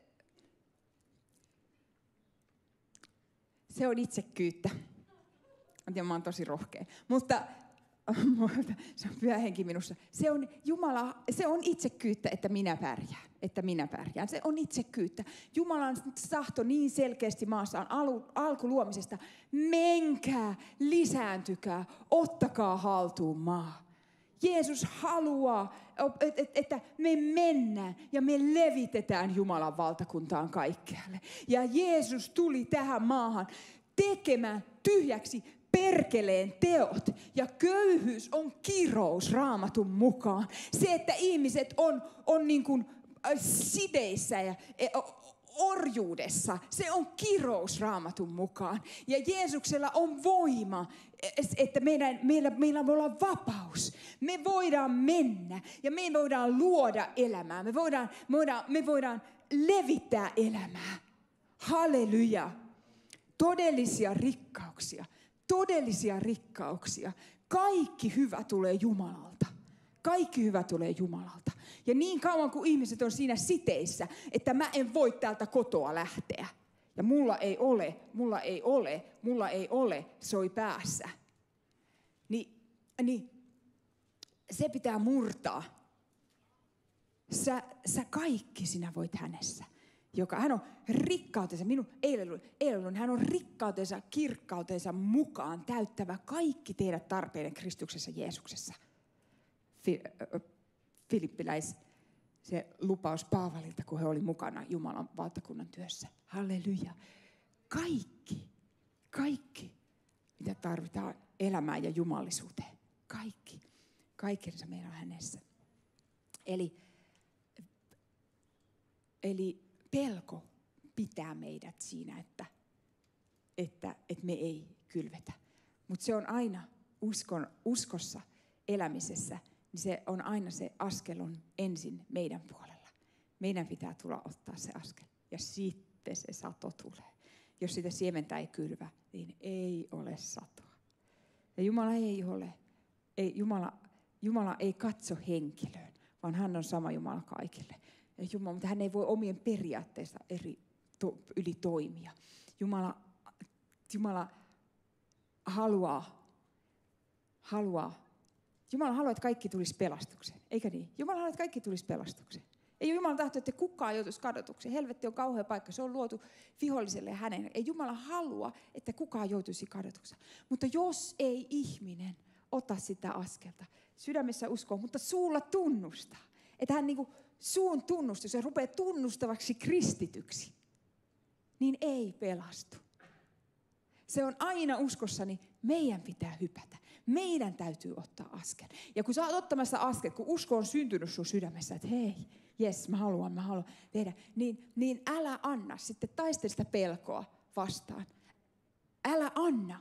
[SPEAKER 2] se on itsekkyyttä. Mä oon tosi rohkea. Mutta se on pyhä henki minussa. Se on itsekkyyttä, että minä pärjään. Se on itsekkyyttä. Jumalan tahto niin selkeästi maassa on alkuluomisesta. Menkää, lisääntykää, ottakaa haltuun maa. Jeesus haluaa, että me mennään ja me levitetään Jumalan valtakuntaan kaikkialle. Ja Jeesus tuli tähän maahan tekemään tyhjäksi perkeleen teot. Ja köyhyys on kirous Raamatun mukaan. Se, että ihmiset on niin kuin sideissä ja orjuudessa, se on kirous Raamatun mukaan. Ja Jeesuksella on voima, että meillä voi olla vapaus. Me voidaan mennä ja me voidaan luoda elämää. Me voidaan levittää elämää. Halleluja. Todellisia rikkauksia. Kaikki hyvä tulee Jumalalta. Kaikki hyvä tulee Jumalalta. Ja niin kauan kuin ihmiset on siinä siteissä, että mä en voi täältä kotoa lähteä. Ja mulla ei ole, soi päässä. Niin se pitää murtaa. Sä kaikki sinä voit hänessä. Hän on rikkautensa, hän on rikkautensa, kirkkautensa mukaan täyttävä kaikki teidät tarpeiden Kristuksessa Jeesuksessa. Filippiläis, se lupaus Paavalilta, kun he oli mukana Jumalan valtakunnan työssä. Halleluja. Kaikki, mitä tarvitaan elämään ja jumalisuuteen. Kaikkensa meillä on hänessä. Eli pelko pitää meidät siinä, että me ei kylvetä. Mutta se on aina uskossa elämisessä, niin se on aina se askel on ensin meidän puolella. Meidän pitää tulla ottaa se askel ja sitten se sato tulee. Jos sitä siementä ei kylvä, niin ei ole satoa. Ja Jumala ei ole. Jumala ei katso henkilöön, vaan hän on sama Jumala kaikille. Jumala, mutta hän ei voi omien periaatteista yli toimia. Jumala haluaa, että kaikki tulisi pelastukseen. Eikö niin? Jumala haluaa, että kaikki tulisi pelastukseen. Ei Jumala tahto, että kukaan joutuisi kadotukseen. Helvetti on kauhea paikka. Se on luotu viholliselle ja hänen. Ei Jumala halua, että kukaan joutuisi kadotukseen. Mutta jos ei ihminen ota sitä askelta, sydämessä uskoo, mutta suulla tunnustaa. Että hän niinku suun tunnustus ja rupeaa tunnustavaksi kristityksi, niin ei pelastu. Se on aina uskossani, meidän pitää hypätä. Meidän täytyy ottaa askel. Ja kun sä oot ottamassa askel, kun usko on syntynyt sun sydämessä, että hei, jes, mä haluan tehdä, niin älä anna sitten taistele sitä pelkoa vastaan. Älä anna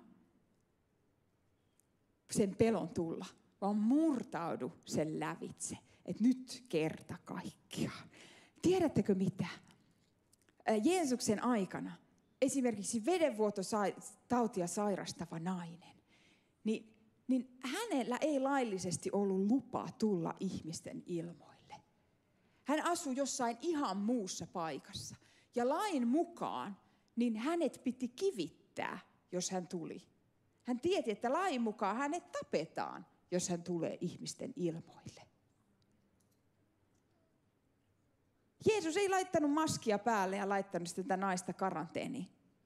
[SPEAKER 2] sen pelon tulla, vaan murtaudu sen lävitse. Että nyt kerta kaikkiaan. Tiedättekö mitä? Jeesuksen aikana esimerkiksi vedenvuototautia sairastava nainen, niin hänellä ei laillisesti ollut lupaa tulla ihmisten ilmoille. Hän asui jossain ihan muussa paikassa. Ja lain mukaan niin hänet piti kivittää, jos hän tuli. Hän tiesi, että lain mukaan hänet tapetaan, jos hän tulee ihmisten ilmoille. Jeesus ei laittanut maskia päälle ja laittanut sitä naista karanteeniin.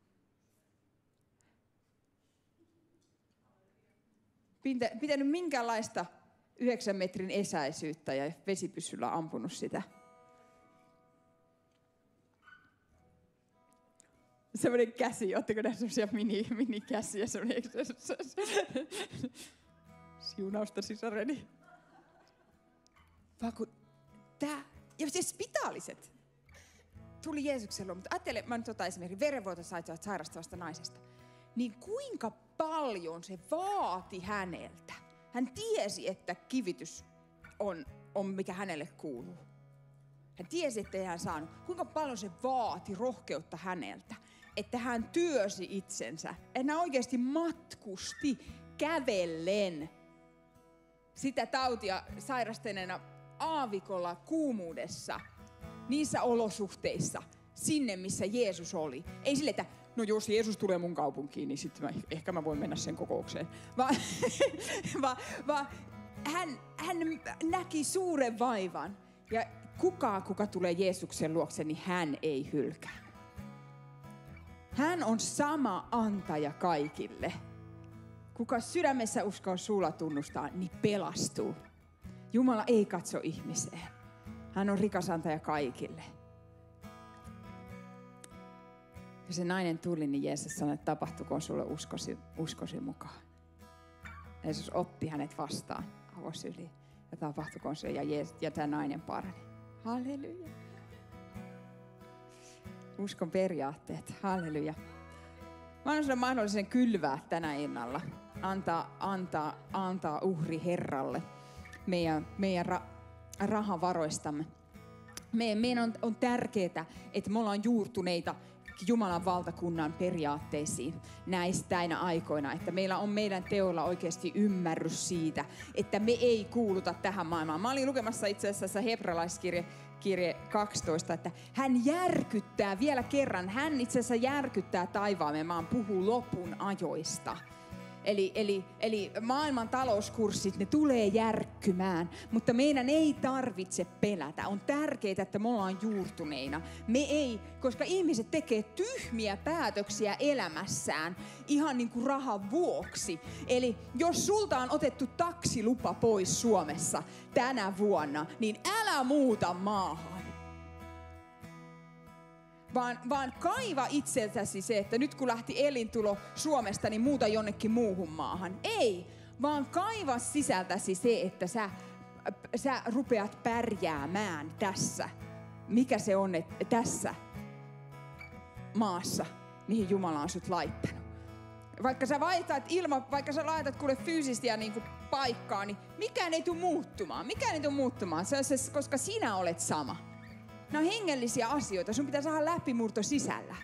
[SPEAKER 2] Pitänyt minkäänlaista 9 metrin esäisyyttä ja vesipyssyllä ampunut sitä. Semmoinen käsi, ootteko nähdä semmoisia mini-käsiä, semmoinen siunausta sisareni. Vaan kun ja siis spitaaliset tuli Jeesuksen luo, mutta ajattele, mä nyt otan esimerkiksi verenvuotoa sairastavasta naisesta, niin kuinka paljon se vaati häneltä. Hän tiesi, että kivitys on mikä hänelle kuuluu. Hän tiesi, että ei hän saanut. Kuinka paljon se vaati rohkeutta häneltä, että hän työsi itsensä. Että hän oikeasti matkusti kävellen sitä tautia sairastaneena aavikolla kuumuudessa, niissä olosuhteissa, sinne missä Jeesus oli. Ei sille, että no jos Jeesus tulee mun kaupunkiin, niin sitten ehkä mä voin mennä sen kokoukseen. Vaan hän näki suuren vaivan. Ja kuka tulee Jeesuksen luokse, niin hän ei hylkää. Hän on sama antaja kaikille. Kuka sydämessä uskoo suulla tunnustaa, niin pelastuu. Jumala ei katso ihmiseen. Hän on rikas antaja kaikille. Ja se nainen tuli, niin Jeesus sanoi, että tapahtukoon sulle uskosi mukaan. Jeesus otti hänet vastaan avosyliin. Ja tapahtukoon se, ja tämä nainen parani. Halleluja. Uskon periaatteet. Halleluja. Mä annan sinulle mahdollisen kylvää tänä illalla. Antaa uhri Herralle meidän rahavaroistamme. Meidän on tärkeää, että me ollaan juurtuneita Jumalan valtakunnan periaatteisiin näinä aikoina. Että meillä on meidän teoilla oikeasti ymmärrys siitä, että me ei kuuluta tähän maailmaan. Mä olin lukemassa itse asiassa Hebrealaiskirje 12, että hän järkyttää vielä kerran. Hän itse asiassa järkyttää taivaamme maan, puhuu lopun ajoista. Eli maailman talouskurssit, ne tulee järkkymään, mutta meidän ei tarvitse pelätä. On tärkeää, että me ollaan juurtuneina. Koska ihmiset tekee tyhmiä päätöksiä elämässään ihan niin kuin rahan vuoksi. Eli jos sulta on otettu taksilupa pois Suomessa tänä vuonna, niin älä muuta maahan. Vaan kaiva itseltäsi se, että nyt kun lähti elintulo Suomesta, niin muuta jonnekin muuhun maahan. Ei, vaan kaiva sisältäsi se, että sä rupeat pärjäämään tässä. Mikä se on, että tässä maassa, mihin Jumala on sut laittanut. Vaikka sä laitat kuule fyysistä niin kuin paikkaa, niin mikään ei tule muuttumaan. Se on se, koska sinä olet sama. Nämä on hengellisiä asioita. Sun pitää saada läpimurto sisällä.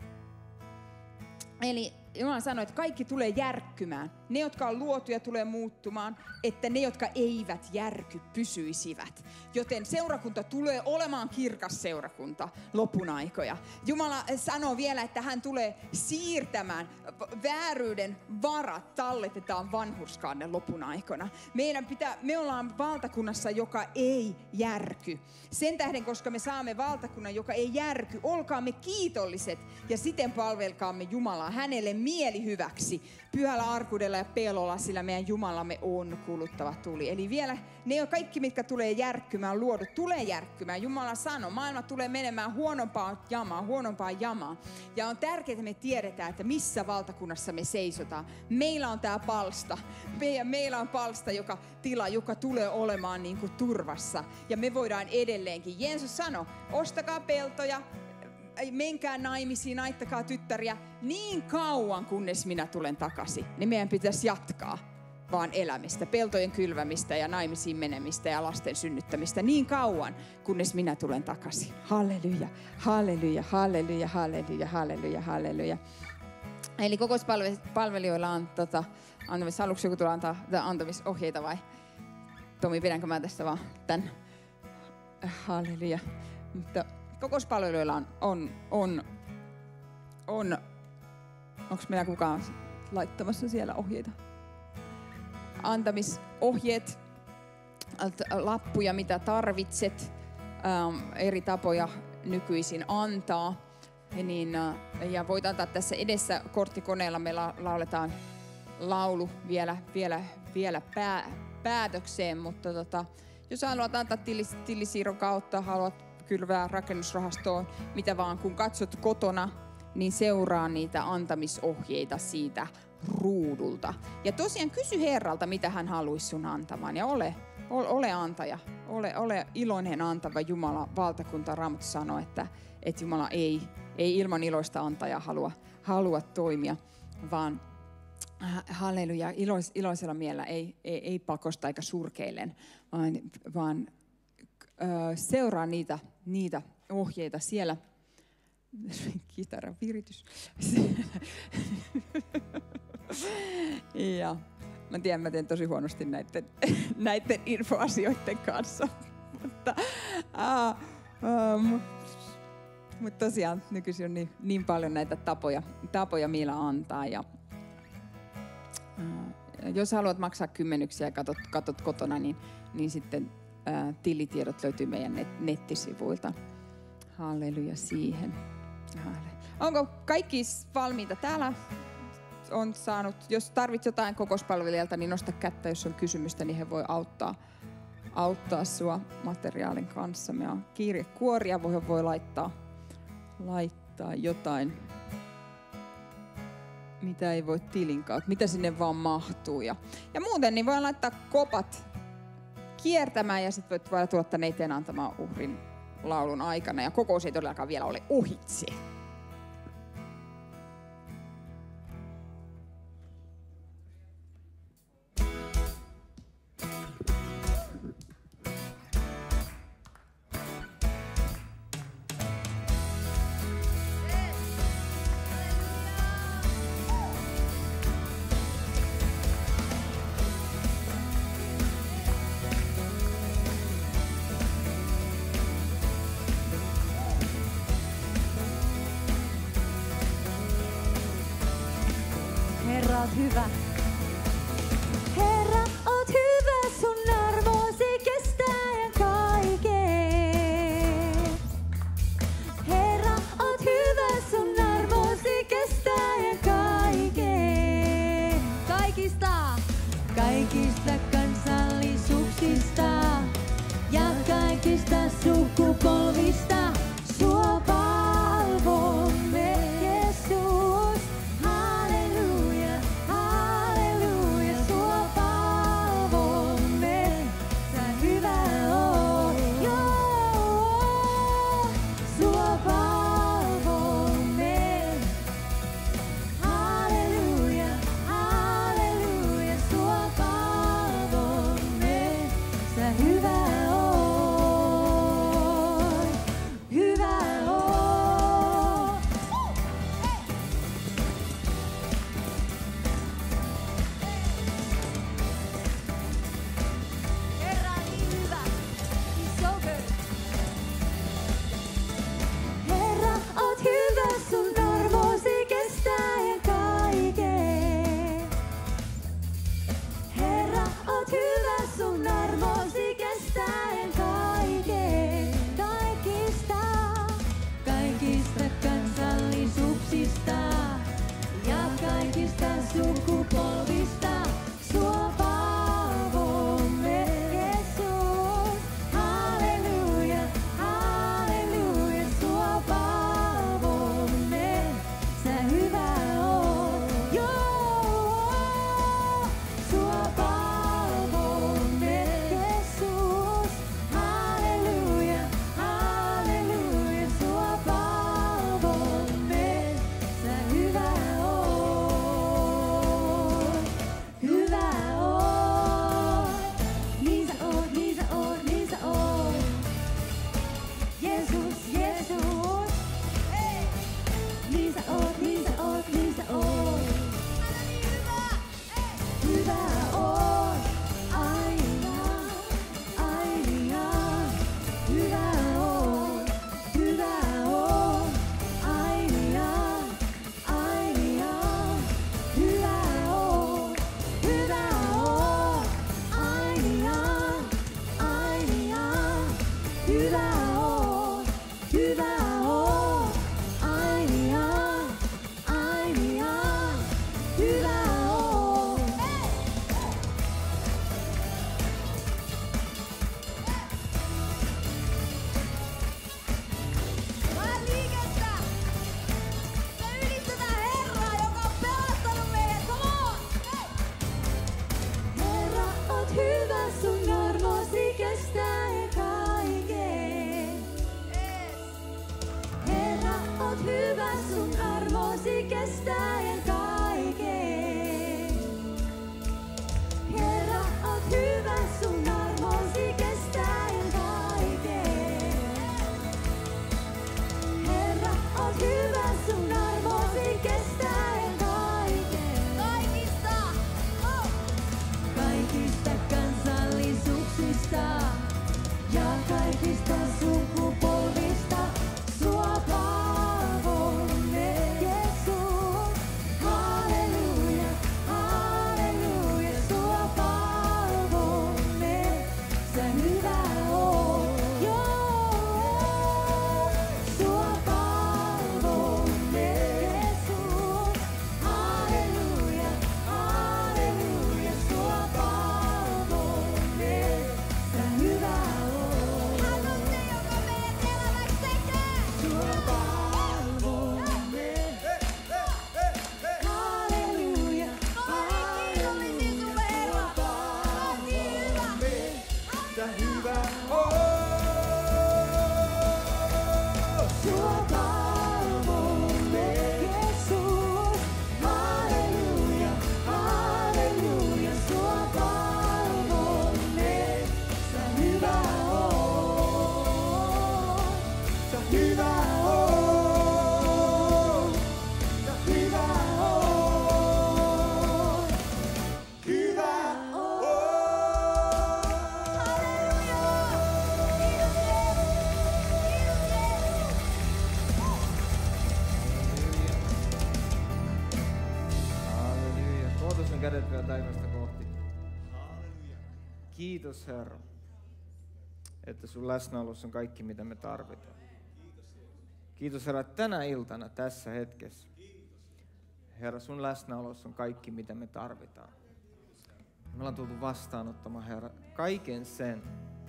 [SPEAKER 2] Eli Jumala sanoi, että kaikki tulee järkkymään. Ne, jotka on luotuja, tulee muuttumaan, että ne, jotka eivät järky, pysyisivät. Joten seurakunta tulee olemaan kirkas seurakunta lopun aikoja. Jumala sanoo vielä, että hän tulee siirtämään vääryyden varat, talletetaan vanhurskaanne lopun aikana. Me ollaan valtakunnassa, joka ei järky. Sen tähden, koska me saamme valtakunnan, joka ei järky, olkaamme kiitolliset ja siten palvelkaamme Jumalaa hänelle mielihyväksi pyhällä arkuudella ja pelolla, sillä meidän Jumalamme on kuluttava tuli. Eli vielä ne kaikki, mitkä tulee järkkymään, luodut tulee järkkymään. Jumala sanoi, maailma tulee menemään huonompaan jamaan. Ja on tärkeää, että me tiedetään, että missä valtakunnassa me seisotaan. Meillä on tämä palsta. Meillä on palsta, joka tulee olemaan niin kuin turvassa. Ja me voidaan edelleenkin. Jeesus sanoi, ostakaa peltoja, menkää naimisiin, naittakaa tyttäriä niin kauan, kunnes minä tulen takaisin. Niin meidän pitäisi jatkaa vaan elämistä, peltojen kylvämistä ja naimisiin menemistä ja lasten synnyttämistä niin kauan, kunnes minä tulen takaisin. Halleluja, halleluja, halleluja, halleluja, halleluja, halleluja. Eli kokouspalvelijoilla on antamis. Haluatko joku tulla antaa antamisohjeita vai? Tomi, pidänkö mä tästä vaan tän? Halleluja. Mutta kokouspalvelijoilla onko meillä kukaan laittamassa siellä ohjeita? Antamisohjeet, lappuja, mitä tarvitset, eri tapoja nykyisin antaa. Ja voit antaa tässä edessä korttikoneella, me lauletaan laulu vielä päätökseen, mutta jos haluat antaa tilisiirron kautta, haluat kylvää rakennusrahastoon, mitä vaan, kun katsot kotona, niin seuraa niitä antamisohjeita siitä ruudulta. Ja tosiaan kysy Herralta, mitä hän haluaisi sun antamaan. Ja ole antaja, ole iloinen antava Jumala. Valtakunta Raamattu sanoo, että Jumala ei ilman iloista antajaa halua toimia, vaan halleluja, iloisella mielellä, ei pakosta eikä surkeillen, vaan seuraa niitä ohjeita siellä. Kitaran viritys. Ja mä tiedän, mä teen tosi huonosti näiden infoasioiden kanssa. Mutta tosiaan nykyisin on niin paljon näitä tapoja millä antaa. Ja jos haluat maksaa kymmenyksiä ja katot kotona, niin sitten tilitiedot löytyy meidän nettisivuilta. Halleluja siihen. Onko kaikki valmiita? Täällä on saanut, jos tarvitset jotain kokouspalvelijalta, niin nosta kättä, jos on kysymystä, niin he voi auttaa sua materiaalin kanssa. Me on kirjekuoria, voi laittaa jotain, mitä ei voi tilin kautta, mitä sinne vaan mahtuu. Ja muuten niin voi laittaa kopat kiertämään ja sitten voit tulla tänne eteen antamaan uhrin laulun aikana. Ja kokous ei todellakaan vielä ole ohitse.
[SPEAKER 3] Hyvä. Herra, oot hyvä, sun armosi kestää kaiken. Herra, oot hyvä, sun armosi kestää kaiken. Kaikista kansallisuuksista ja kaikista sukupolvista sua palvomme, Jeesus. Kaikista kansallisuuksista ja kaikista sukupolvista. Sua palvomme, Jeesus. Halleluja, halleluja, sua palvomme. Sä hyvä oot, joo. Sua palvomme, Jeesus. Halleluja, halleluja, sua palvomme. Sä hyvä oot. Hän on se, joka meidät eläväksi tekee. Sua palvomme. Halleluja, halleluja, sua palvomme.
[SPEAKER 1] Sä hyvä oot.
[SPEAKER 3] Sua palvomme, Jeesus. Halleluja, halleluja, sua palvomme. Sä hyvä oot.
[SPEAKER 1] Sä hyvä oot. Sä hyvä oot. Hyvä oot. Halleluja. Koota sun kädet vielä taivasta kohti. Kiitos Herra, että sun läsnäolossa on kaikki mitä me tarvitaan. Kiitos Herra, että tänä iltana tässä hetkessä. Herra, sun läsnäolossa on kaikki mitä me tarvitaan. Me ollaan tultu vastaanottamaan Herra kaiken sen,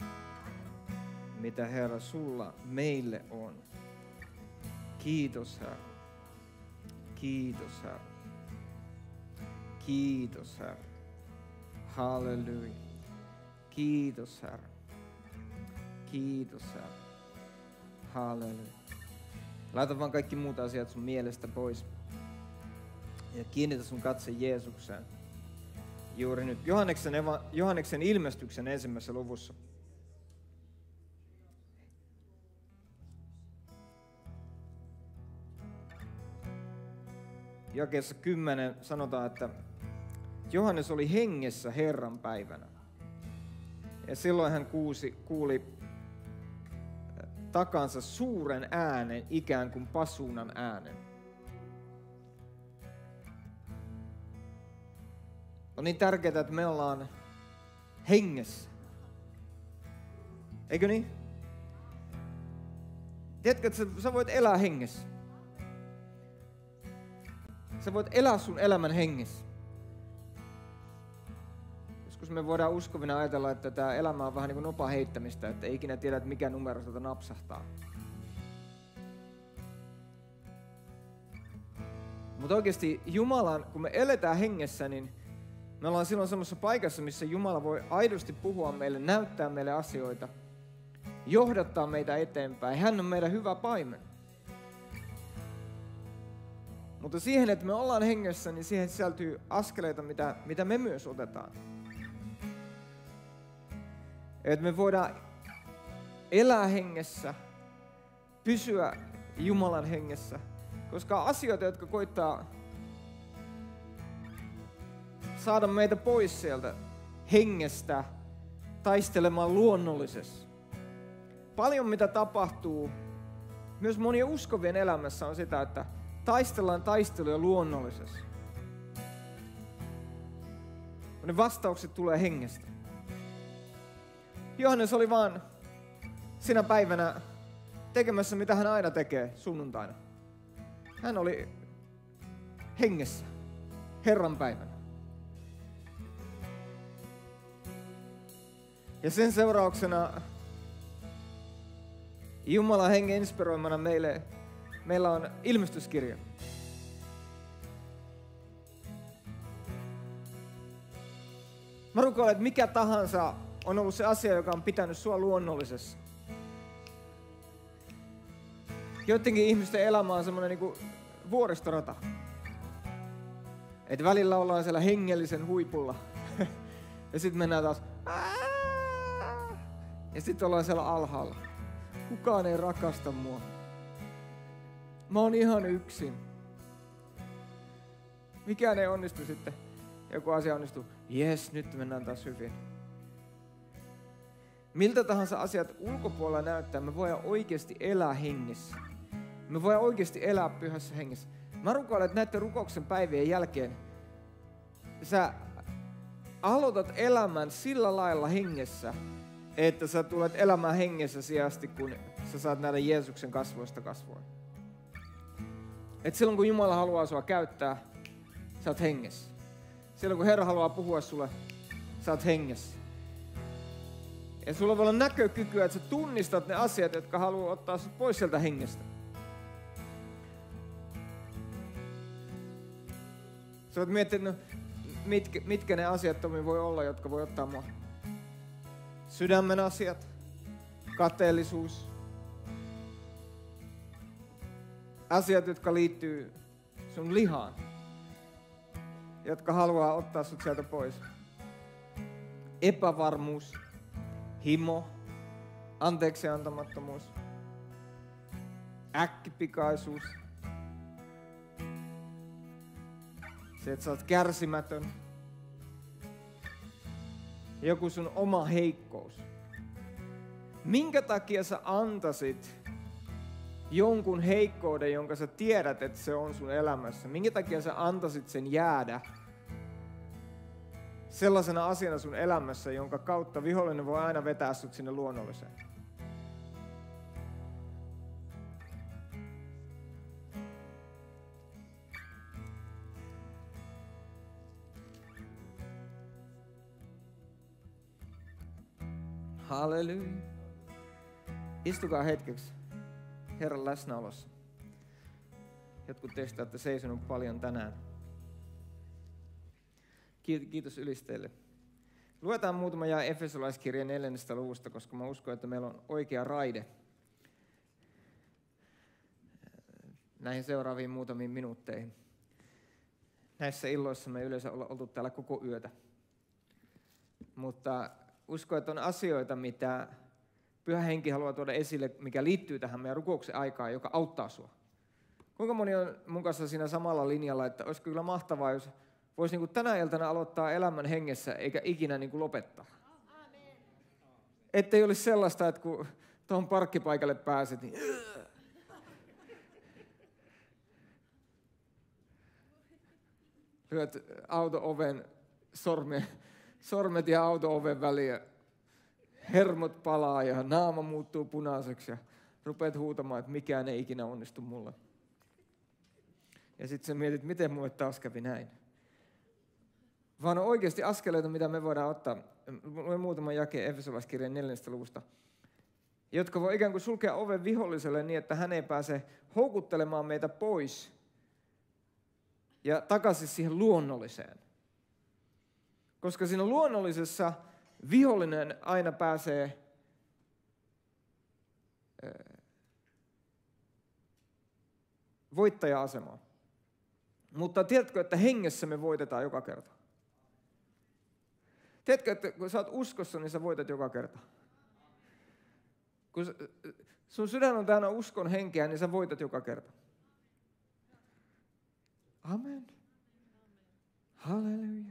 [SPEAKER 1] mitä Herra sulla meille on. Kiitos Herra. Kiitos Herra. Kiitos Herra. Halleluja. Kiitos Herra. Kiitos Herra. Halleluja. Laita vaan kaikki muut asiat sun mielestä pois. Ja kiinnitä sun katse Jeesukseen. Juuri nyt. Johanneksen ilmestyksen 1. luvussa. Jakeessa 10 sanotaan, että Johannes oli hengessä Herran päivänä. Ja silloin hän kuuli takansa suuren äänen, ikään kuin pasuunan äänen. On niin tärkeää, että me ollaan hengessä. Eikö niin? Tiedätkö, että sä voit elää hengessä. Sä voit elää sun elämän hengessä. Joskus me voidaan uskovina ajatella, että tämä elämä on vähän niin kuin nopa heittämistä, että ei ikinä tiedä, että mikä numero sieltä napsahtaa. Mutta oikeasti Jumalan, kun me eletään hengessä, niin me ollaan silloin semmoisessa paikassa, missä Jumala voi aidosti puhua meille, näyttää meille asioita, johdattaa meitä eteenpäin. Hän on meidän hyvä paimen. Mutta siihen, että me ollaan hengessä, niin siihen sisältyy askeleita, mitä me myös otetaan. Että me voidaan elää hengessä, pysyä Jumalan hengessä, koska asioita, jotka koittaa saada meitä pois sieltä hengestä taistelemaan luonnollisessa. Paljon mitä tapahtuu, myös monien uskovien elämässä on sitä, että taistellaan taisteluja luonnollisessa. Ne vastaukset tulee hengestä. Johannes oli vaan sinä päivänä tekemässä, mitä hän aina tekee sunnuntaina. Hän oli hengessä, Herran päivänä. Ja sen seurauksena Jumalan hengen inspiroimana meillä on ilmestyskirja. Mä rukoilen, että mikä tahansa on ollut se asia, joka on pitänyt sua luonnollisessa. Joidenkin ihmisten elämä on semmoinen niin kuin vuoristorata. Että välillä ollaan siellä hengellisen huipulla. Ja sitten mennään taas. Ja sitten ollaan siellä alhaalla. Kukaan ei rakasta mua. Mä oon ihan yksin. Mikään ei onnistu sitten. Joku asia onnistuu. Jes, nyt mennään taas hyvin. miltä tahansa asiat ulkopuolella näyttää, me voidaan oikeasti elää hengessä. Me voidaan oikeasti elää pyhässä hengessä. Mä rukoilen, että näiden rukouksen päivien jälkeen sä aloitat elämän sillä lailla hengessä, että sä tulet elämään hengessä sijasti, kun sä saat nähdä Jeesuksen kasvoista kasvoin. Että silloin kun Jumala haluaa sua käyttää, sä oot hengessä. Silloin kun Herra haluaa puhua sulle, sä oot hengessä. Ja sulla voi olla näkökykyä, että sä tunnistat ne asiat, jotka haluaa ottaa sut pois sieltä hengestä. Sä voit miettiä, no, mitkä ne asiat Tomi voi olla, jotka voi ottaa mua. Sydämen asiat, kateellisuus, asiat, jotka liittyy sun lihaan, jotka haluaa ottaa sut sieltä pois. Epävarmuus, himo, anteeksiantamattomuus, äkkipikaisuus, se, että sä oot kärsimätön, joku sun oma heikkous. Minkä takia sä antaisit jonkun heikkouden, jonka sä tiedät, että se on sun elämässä? Minkä takia sä antaisit sen jäädä sellaisena asiana sun elämässä, jonka kautta vihollinen voi aina vetää sut sinne luonnolliseen? Halleluja. Istukaa hetkeksi Herran läsnäolossa. Jotkut teistä olette seisonut paljon tänään. Kiitos ylisteille. Luetaan muutama jae Efesolaiskirjan 4. luvusta, koska mä uskon, että meillä on oikea raide näihin seuraaviin muutamiin minuutteihin. Näissä illoissa me yleensä ollaan oltu täällä koko yötä. Mutta uskon, että on asioita, mitä Pyhä Henki haluaa tuoda esille, mikä liittyy tähän meidän rukouksen aikaan, joka auttaa sua. Kuinka moni on mun kanssa siinä samalla linjalla, että olisi kyllä mahtavaa, jos voisi niin tänä iltana aloittaa elämän hengessä, eikä ikinä niin lopettaa. Amen. Ettei olisi sellaista, että kun tuohon parkkipaikalle pääset, niin lyöt auto-oven sormet ja auto-oven väliä. Hermot palaa ja naama muuttuu punaiseksi ja rupeat huutamaan, että mikään ei ikinä onnistu mulle. Ja sitten sä mietit, miten mulle taas kävi näin. Vaan on oikeasti askeleita, mitä me voidaan ottaa. Luen muutaman jakeen Efesolaiskirjan 4. luvusta, jotka voi ikään kuin sulkea oven viholliselle niin, että hän ei pääse houkuttelemaan meitä pois ja takaisin siihen luonnolliseen. Koska siinä luonnollisessa vihollinen aina pääsee voittaja-asemaan. Mutta tiedätkö, että hengessä me voitetaan joka kerta? Tiedätkö, että kun sä oot uskossa, niin sä voitat joka kerta? Kun sun sydän on täynnä uskon henkeä, niin sä voitat joka kerta. Amen. Halleluja.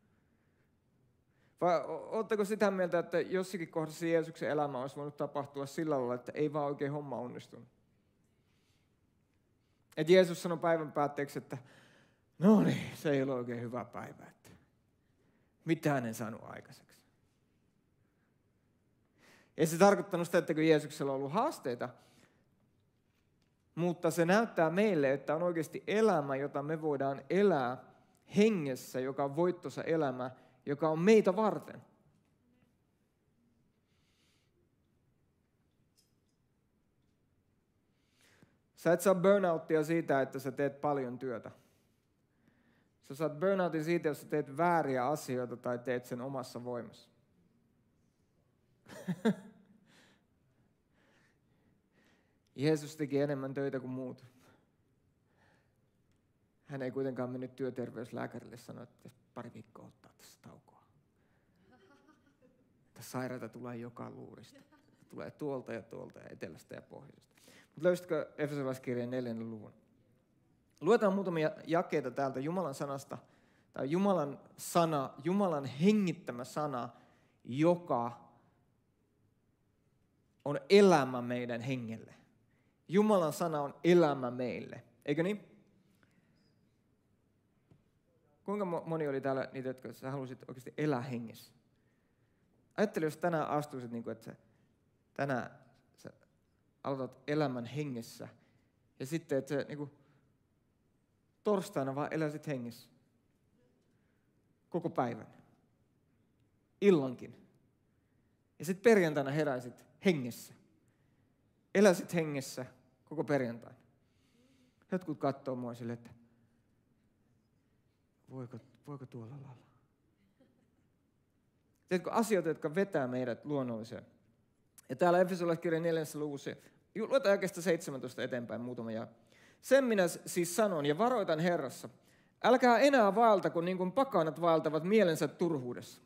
[SPEAKER 1] Vai ootteko sitä mieltä, että jossakin kohdassa Jeesuksen elämä olisi voinut tapahtua sillä lailla, että ei vaan oikein homma onnistunut? Että Jeesus sanoi päivän päätteeksi, että no niin, se ei ole oikein hyvä päivä, että mitään en saanut aikaiseksi. Ei se tarkoittanut sitä, että Jeesuksella on ollut haasteita, mutta se näyttää meille, että on oikeasti elämä, jota me voidaan elää hengessä, joka on voittoisa elämä, joka on meitä varten. Sä et saa burnouttia siitä, että sä teet paljon työtä. Sä saat burnoutin siitä, jos sä teet vääriä asioita tai teet sen omassa voimassa. Jeesus teki enemmän töitä kuin muut. Hän ei kuitenkaan mennyt työterveyslääkärille sanoa, että pari viikkoa ottaa tässä taukoa. Tässä sairaita tulee joka luurista. Tulee tuolta ja etelästä ja pohjoisesta. Mutta löysitkö Efesolaiskirjan 4. luvun? Luetaan muutamia jakeita täältä Jumalan sanasta, tai Jumalan sana, Jumalan hengittämä sana, joka on elämä meidän hengelle. Jumalan sana on elämä meille. Eikö niin? Kuinka moni oli täällä niitä, jotka sä halusit oikeasti elää hengessä? Ajattele, jos tänään astuisit, että tänään sä aloitat elämän hengessä. Ja sitten, että sä torstaina vaan eläisit hengessä. Koko päivän. Illankin. Ja sitten perjantaina heräisit hengessä. Eläisit hengessä koko perjantaina. Jotkut katsoo mua silleen, että voiko tuolla lailla? Tiedätkö, asioita, jotka vetää meidät luonnolliseen. Ja täällä Efesolaiskirjan 4. luvussa, luetaan jakeesta 17 eteenpäin muutama jää. Sen minä siis sanon ja varoitan Herrassa. Älkää enää vaeltako niin kuin pakanat vaeltavat mielensä turhuudessa.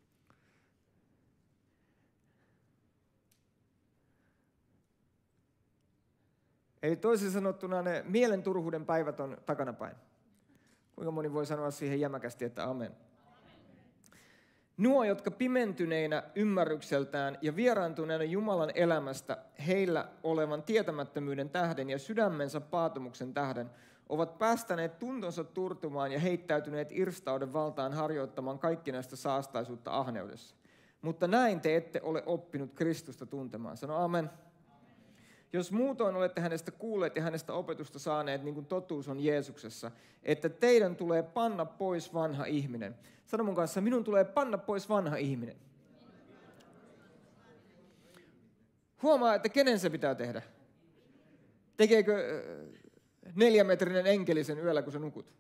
[SPEAKER 1] Eli toisin sanottuna ne mielen turhuuden päivät on takanapäin. Kuinka moni voi sanoa siihen jämäkästi, että amen. Nuo, jotka pimentyneinä ymmärrykseltään ja vieraantuneena Jumalan elämästä heillä olevan tietämättömyyden tähden ja sydämensä paatumuksen tähden, ovat päästäneet tuntonsa turtumaan ja heittäytyneet irstauden valtaan harjoittamaan kaikkinaista saastaisuutta ahneudessa. Mutta näin te ette ole oppinut Kristusta tuntemaan. Sano amen. Jos muutoin olette hänestä kuulleet ja hänestä opetusta saaneet, niin kuin totuus on Jeesuksessa, että teidän tulee panna pois vanha ihminen. Sano mun kanssa, minun tulee panna pois vanha ihminen. Huomaa, että kenen se pitää tehdä. Tekeekö 4-metrinen enkeli sen yöllä, kun sä nukut?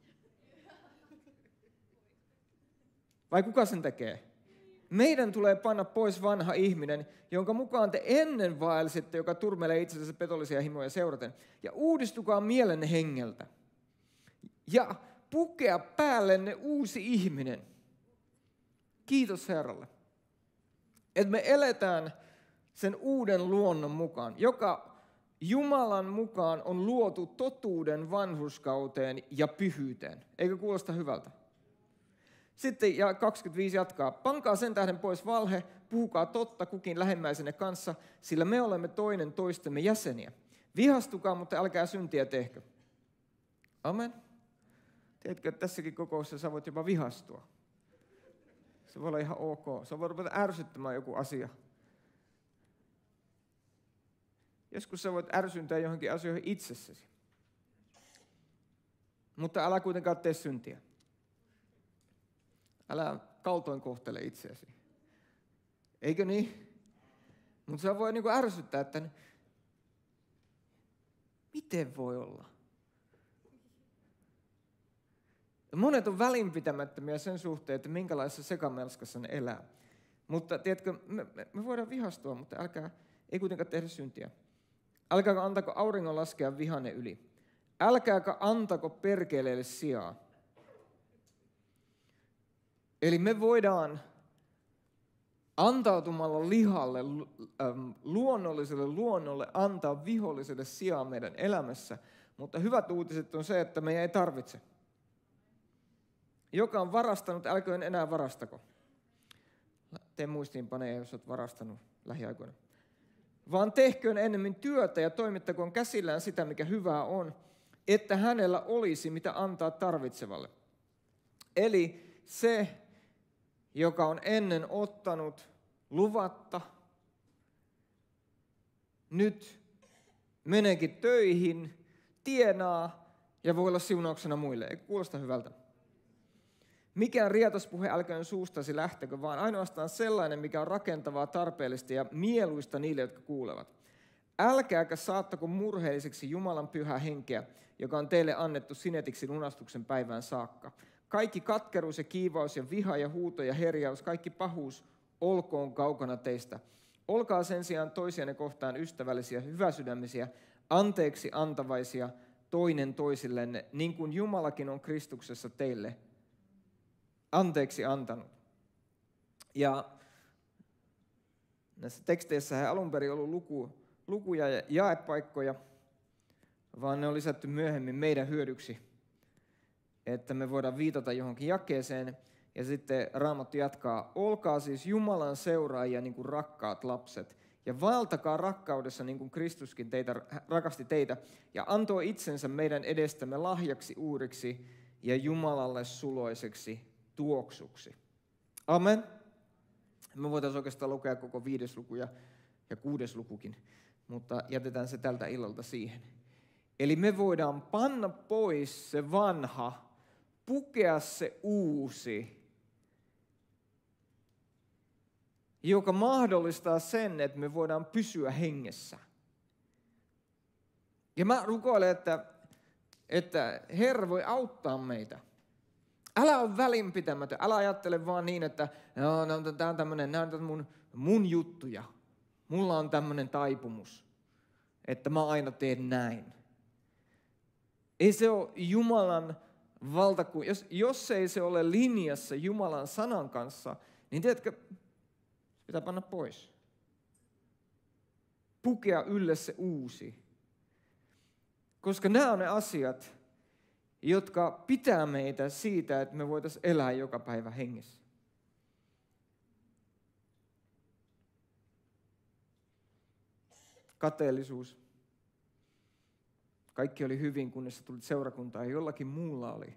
[SPEAKER 1] Vai kuka sen tekee? Meidän tulee panna pois vanha ihminen, jonka mukaan te ennen vaelsitte, joka turmelee itsensä petollisia himoja seuraten. Ja uudistukaa mielenne hengeltä. Ja pukea päällenne uusi ihminen. Kiitos Herralle. Että me eletään sen uuden luonnon mukaan, joka Jumalan mukaan on luotu totuuden vanhurskauteen ja pyhyyteen. Eikö kuulosta hyvältä? Sitten ja 25 jatkaa. Pankaa sen tähden pois valhe, puhukaa totta kukin lähimmäisenne kanssa, sillä me olemme toinen toistemme jäseniä. Vihastukaa, mutta älkää syntiä tehkö. Amen. Tiedätkö, että tässäkin kokouksessa sä voit jopa vihastua. Se voi olla ihan ok. Se voi ruveta ärsyttämään joku asia. Joskus sä voit ärsyntää johonkin asioihin itsessäsi. Mutta älä kuitenkaan tee syntiä. Älä kaltoin kohtele itseäsi. Eikö niin? Mutta se voi ärsyttää, että miten voi olla? Monet on välinpitämättömiä sen suhteen, että minkälaisessa sekamelskassa ne elää. Mutta tiedätkö, me voidaan vihastua, mutta ei kuitenkaan tehdä syntiä. Älkääkä antako auringon laskea vihanne yli. Älkääkä antako perkeleelle sijaa. Eli me voidaan antautumalla lihalle, luonnolliselle luonnolle, antaa viholliselle sijaa meidän elämässä. Mutta hyvät uutiset on se, että meidän ei tarvitse. Joka on varastanut, älköön enää varastako. Tee muistiinpaneja, jos olet varastanut lähiaikoina. Vaan tehköön ennemmin työtä ja toimittakoon käsillään sitä, mikä hyvää on, että hänellä olisi mitä antaa tarvitsevalle. Eli se, joka on ennen ottanut luvatta, nyt meneekin töihin, tienaa ja voi olla siunauksena muille. Eikö kuulosta hyvältä? Mikään rietaspuhe älköön suustasi lähtekö, vaan ainoastaan sellainen, mikä on rakentavaa, tarpeellista ja mieluista niille, jotka kuulevat. Älkääkä saattako murheelliseksi Jumalan pyhää henkeä, joka on teille annettu sinetiksi lunastuksen päivään saakka. Kaikki katkeruus ja kiivaus ja viha ja huuto ja herjaus, kaikki pahuus olkoon kaukana teistä. Olkaa sen sijaan toisianne kohtaan ystävällisiä, hyväsydämisiä, anteeksi antavaisia toinen toisillenne, niin kuin Jumalakin on Kristuksessa teille anteeksi antanut. Ja näissä teksteissä ei alun perin ollut lukuja ja jaepaikkoja, vaan ne on lisätty myöhemmin meidän hyödyksi, että me voidaan viitata johonkin jakeeseen. Ja sitten Raamattu jatkaa, olkaa siis Jumalan seuraajia niin kuin rakkaat lapset, ja vaeltakaa rakkaudessa niin kuin Kristuskin rakasti teitä, ja antoi itsensä meidän edestämme lahjaksi uhriksi ja Jumalalle suloiseksi tuoksuksi. Amen. Me voitaisiin oikeastaan lukea koko 5. luku ja 6. lukukin, mutta jätetään se tältä illalta siihen. Eli me voidaan panna pois se vanha, pukea se uusi, joka mahdollistaa sen, että me voidaan pysyä hengessä. Ja mä rukoilen, että Herra voi auttaa meitä. Älä ole välinpitämätön, älä ajattele vaan niin, että tämä on tämmöinen, nämä on mun juttuja. Mulla on tämmöinen taipumus, että mä aina teen näin. Ei se ole Jumalan valtakunta. Jos ei se ole linjassa Jumalan sanan kanssa, niin tiedätkö, pitää panna pois. Pukea ylle se uusi. Koska nämä on ne asiat, jotka pitää meitä siitä, että me voitaisiin elää joka päivä hengessä. Kateellisuus. Kaikki oli hyvin, kunnes sä tulit seurakuntaan ja jollakin muulla oli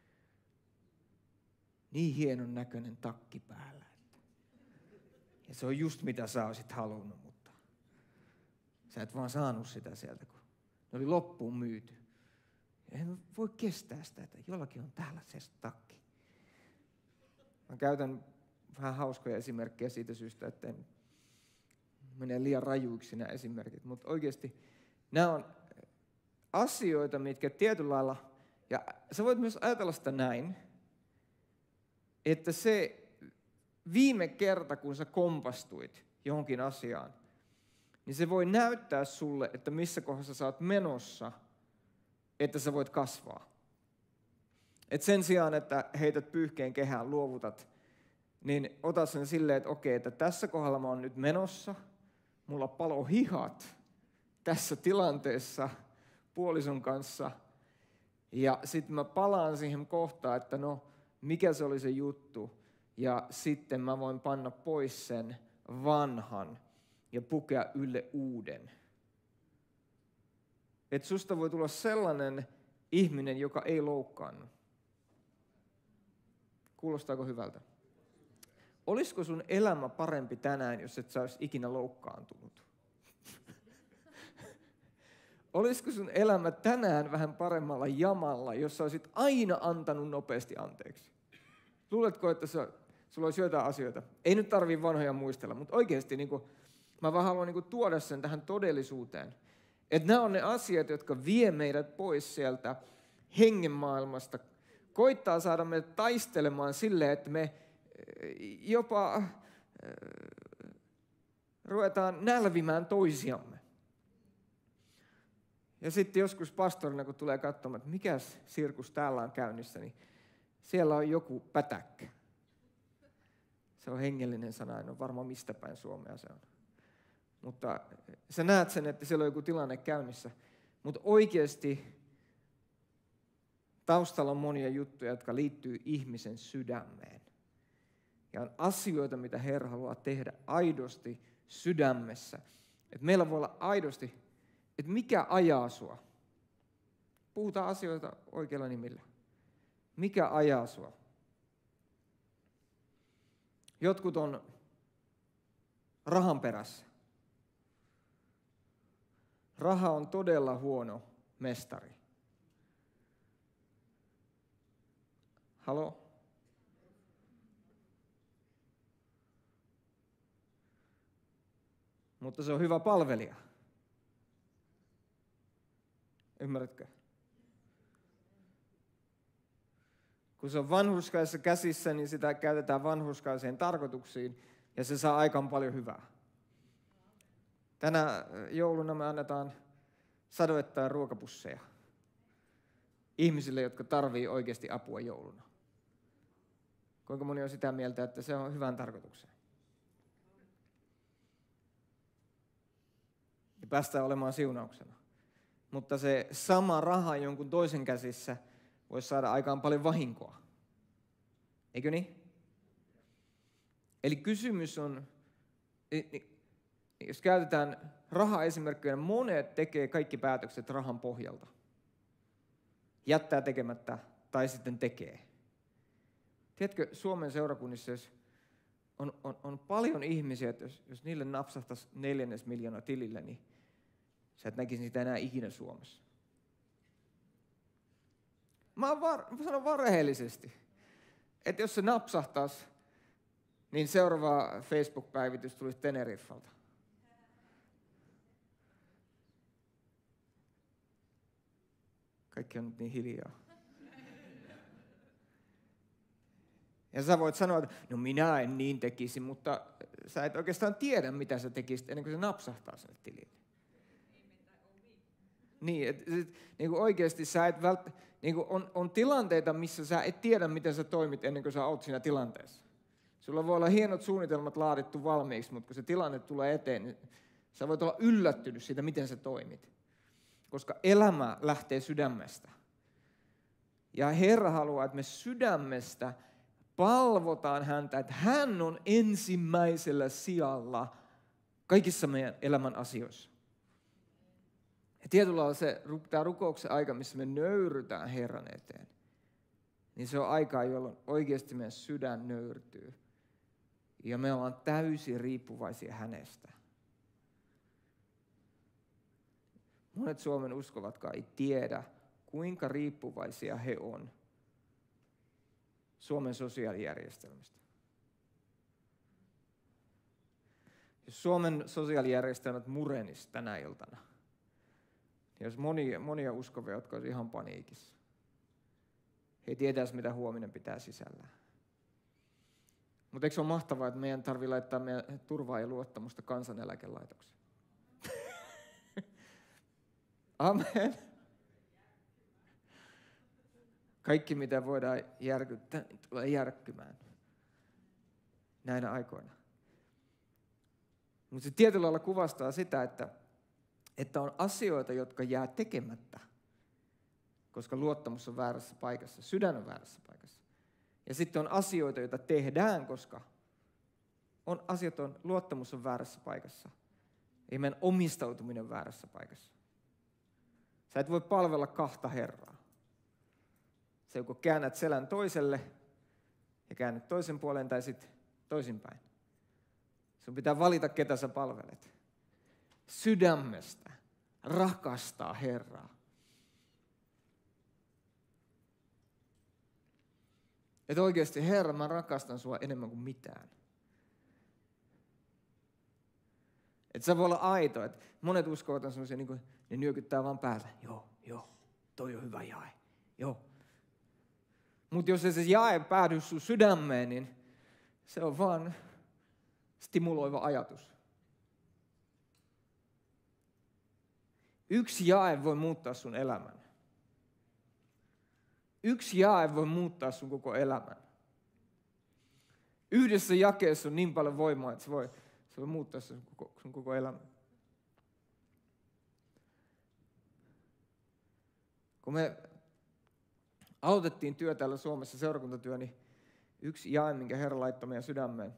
[SPEAKER 1] niin hienon näköinen takki päällä. Ja se on just mitä sä olisit halunnut, mutta sä et vaan saanut sitä sieltä, kun ne oli loppuun myyty. Ja en voi kestää sitä, että jollakin on täällä se takki. Mä käytän vähän hauskoja esimerkkejä siitä syystä, että en mene liian rajuiksi nämä esimerkit. Mutta oikeasti nämä on asioita, mitkä tietyllä lailla, ja sä voit myös ajatella sitä näin, että se viime kerta, kun sä kompastuit johonkin asiaan, niin se voi näyttää sulle, että missä kohdassa sä oot menossa, että sä voit kasvaa. Et sen sijaan, että heität pyyhkeen kehään, luovutat, niin ota sen silleen, että okei, että tässä kohdalla mä oon nyt menossa, mulla palo hihat tässä tilanteessa puolison kanssa, ja sitten mä palaan siihen kohtaan, että no, mikä se oli se juttu, ja sitten mä voin panna pois sen vanhan ja pukea ylle uuden. Että susta voi tulla sellainen ihminen, joka ei loukkaannu. Kuulostaako hyvältä? Olisiko sun elämä parempi tänään, jos et sä olisi ikinä loukkaantunut? Olisiko sun elämä tänään vähän paremmalla jamalla, jos sä olisit aina antanut nopeasti anteeksi? Luuletko, että sulla olisi jotain asioita? Ei nyt tarvitse vanhoja muistella, mutta oikeasti mä vaan haluan tuoda sen tähän todellisuuteen. Että nämä on ne asiat, jotka vie meidät pois sieltä hengenmaailmasta. Koittaa saada meidät taistelemaan silleen, että me jopa ruvetaan nälvimään toisiamme. Ja sitten joskus pastorina, kun tulee katsomaan, että mikäs sirkus täällä on käynnissä, niin siellä on joku pätäkkä. Se on hengellinen sana, en ole varma mistä päin Suomea se on. Mutta sä näet sen, että siellä on joku tilanne käynnissä. Mutta oikeasti taustalla on monia juttuja, jotka liittyy ihmisen sydämeen. Ja on asioita, mitä Herra haluaa tehdä aidosti sydämessä. Että meillä voi olla aidosti, että mikä ajaa sua. Puhutaan asioita oikealla nimillä. Mikä ajaa sua? Jotkut on rahan perässä. Raha on todella huono mestari. Halo? Mutta se on hyvä palvelija. Ymmärrätkö? Kun se on vanhurskaisessa käsissä, niin sitä käytetään vanhurskaiseen tarkoituksiin ja se saa aikaan paljon hyvää. Tänä jouluna me annetaan sadoittain ruokapusseja ihmisille, jotka tarvii oikeasti apua jouluna. Kuinka moni on sitä mieltä, että se on hyvän tarkoitukseen? Ja päästään olemaan siunauksena. Mutta se sama raha jonkun toisen käsissä voisi saada aikaan paljon vahinkoa. Eikö niin? Eli kysymys on, jos käytetään raha-esimerkkinä, monet tekee kaikki päätökset rahan pohjalta. Jättää tekemättä tai sitten tekee. Tiedätkö, Suomen seurakunnissa on paljon ihmisiä, että jos niille napsahtaisi 4 miljoonaa tilille, niin sä et näkisi niitä enää ikinä Suomessa. Mä sanon vaan rehellisesti, että jos se napsahtaisi, niin seuraava Facebook-päivitys tulisi Teneriffalta. Kaikki on nyt niin hiljaa. Ja sä voit sanoa, että no minä en niin tekisi, mutta sä et oikeastaan tiedä, mitä sä tekisit ennen kuin se napsahtaa sinne tilille. Niin, niin oikeasti sä et niin on tilanteita, missä sä et tiedä, miten sä toimit ennen kuin sä oot siinä tilanteessa. Sulla voi olla hienot suunnitelmat laadittu valmiiksi, mutta kun se tilanne tulee eteen, niin sä voit olla yllättynyt siitä, miten sä toimit. Koska elämä lähtee sydämestä. Ja Herra haluaa, että me sydämestä palvotaan häntä, että hän on ensimmäisellä sijalla kaikissa meidän elämän asioissa. Ja tietyllä lailla tämä rukouksen aika, missä me nöyrytään Herran eteen, niin se on aikaa, jolloin oikeasti meidän sydän nöyrtyy. Ja me ollaan täysin riippuvaisia hänestä. Monet Suomen uskovatkaan ei tiedä, kuinka riippuvaisia he on Suomen sosiaalijärjestelmästä. Jos Suomen sosiaalijärjestelmät murenisi tänä iltana, niin olisi monia uskovia, jotka olisi ihan paniikissa. He ei tietäisi, mitä huominen pitää sisällään. Mutta eikö se ole mahtavaa, että meidän tarvitsee laittaa meidän turvaa ja luottamusta Kansaneläkelaitokseen? Amen. Kaikki, mitä voidaan järkyttää, tulee järkkymään näinä aikoina. Mutta se tietyllä lailla kuvastaa sitä, että on asioita, jotka jää tekemättä, koska luottamus on väärässä paikassa, sydän on väärässä paikassa. Ja sitten on asioita, joita tehdään, koska luottamus on väärässä paikassa. Ei meidän omistautuminen väärässä paikassa. Sä et voi palvella kahta Herraa. Sä joko käännät selän toiselle ja käännät toisen puoleen tai sitten toisinpäin. Sun pitää valita, ketä sä palvelet. Sydämestä rakastaa Herraa. Että oikeasti, Herra, mä rakastan sua enemmän kuin mitään. Että sä voi olla aito, että monet uskovat on sellaisia, niin kuin ne nyökyttää vaan päällä. Joo, toi on hyvä jae. Joo. Mutta jos se jae päädy sun sydämeen, niin se on vaan stimuloiva ajatus. Yksi jae voi muuttaa sun elämän. Yksi jae voi muuttaa sun koko elämän. Yhdessä jakeessa on niin paljon voimaa, että se voi muuttaa sun koko elämän. Kun me aloitettiin työ täällä Suomessa, seurakuntatyö, niin yksi jae, minkä Herra laittoi meidän sydämeen,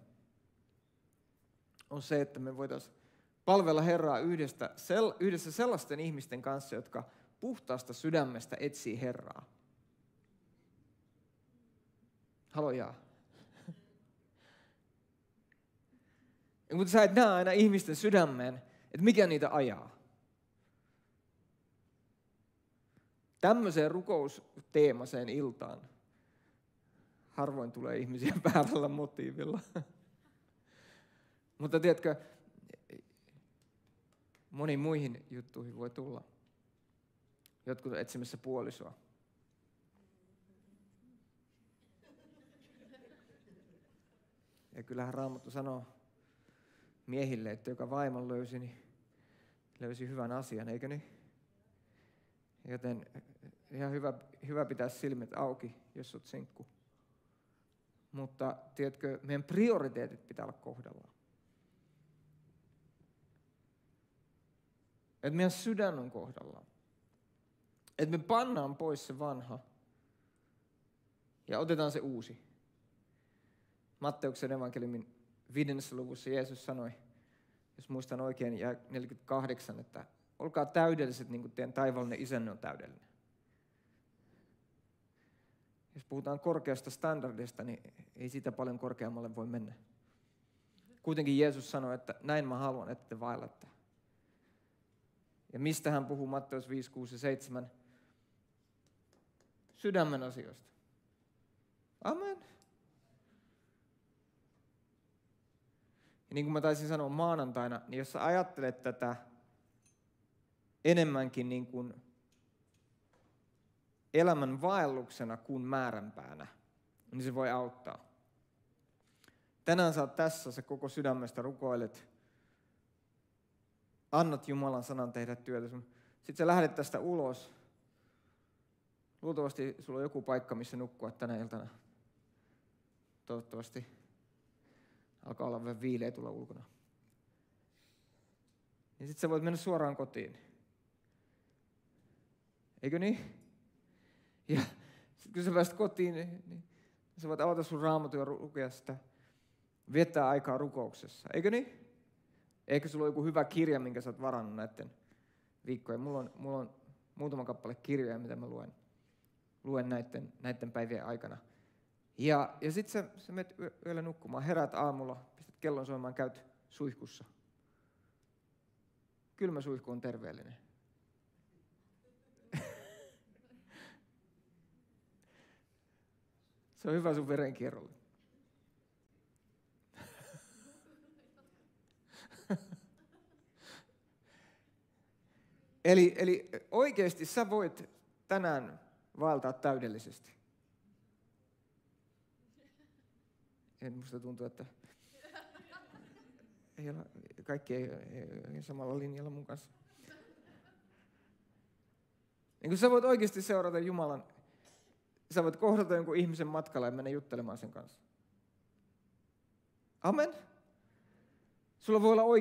[SPEAKER 1] on se, että me voitaisiin palvella Herraa yhdessä sellaisten ihmisten kanssa, jotka puhtaasta sydämestä etsii Herraa. Halojaa. Mutta sä et näe aina ihmisten sydämeen, että mikä niitä ajaa. Tämmöiseen rukousteemaseen iltaan harvoin tulee ihmisiä väärällä motiivilla. Mutta tiedätkö, moniin muihin juttuihin voi tulla. Jotkut etsimässä puolisoa. Ja kyllähän Raamattu sanoo miehille, että joka vaimon löysi, niin löysi hyvän asian, eikö niin? Joten ihan hyvä pitää silmät auki, jos olet sinkku. Mutta tiedätkö, meidän prioriteetit pitää olla kohdallaan. Että meidän sydän on kohdallaan. Että me pannaan pois se vanha ja otetaan se uusi. Matteuksen evankeliumin 5. luvussa Jeesus sanoi, jos muistan oikein, ja 48, että olkaa täydelliset niin kuin teidän taivaallinen isänne on täydellinen. Jos puhutaan korkeasta standardista, niin ei sitä paljon korkeammalle voi mennä. Kuitenkin Jeesus sanoi, että näin mä haluan, että te vaellatte. Ja mistä hän puhuu Matteus 5, 6 ja 7? Sydämen asioista. Amen. Ja niin kuin mä taisin sanoa maanantaina, niin jos sä ajattelet tätä enemmänkin niin kuin elämän vaelluksena kuin määränpäänä, niin se voi auttaa. Tänään sä oot tässä, sä koko sydämestä rukoilet, annat Jumalan sanan tehdä työtä. Sitten sä lähdet tästä ulos. Luultavasti sulla on joku paikka, missä nukkua tänä iltana. Toivottavasti. Alkaa olla vähän viileä tulla ulkona. Ja sitten sä voit mennä suoraan kotiin. Eikö niin? Ja sitten kun sä pääset kotiin, niin sä voit avata sun raamatun ja lukea sitä. Viettää aikaa rukouksessa. Eikö niin? Eikö sulla ole joku hyvä kirja, minkä sä oot varannut näiden viikkojen? Mulla on muutama kappale kirjoja, mitä mä luen näiden päivien aikana. Ja sitten sä menet yöllä nukkumaan, heräät aamulla, pistät kellon soimaan, käyt suihkussa. Kylmä suihku on terveellinen. Se on hyvä sun verenkierrolle. Eli oikeasti sä voit tänään vaeltaa täydellisesti. Musta tuntuu, että kaikki ei samalla linjalla mun kanssa. Niin kun sä voit oikeasti seurata Jumalan, sä voit kohdata jonkun ihmisen matkalla ja mennä juttelemaan sen kanssa. Amen. Sulla voi olla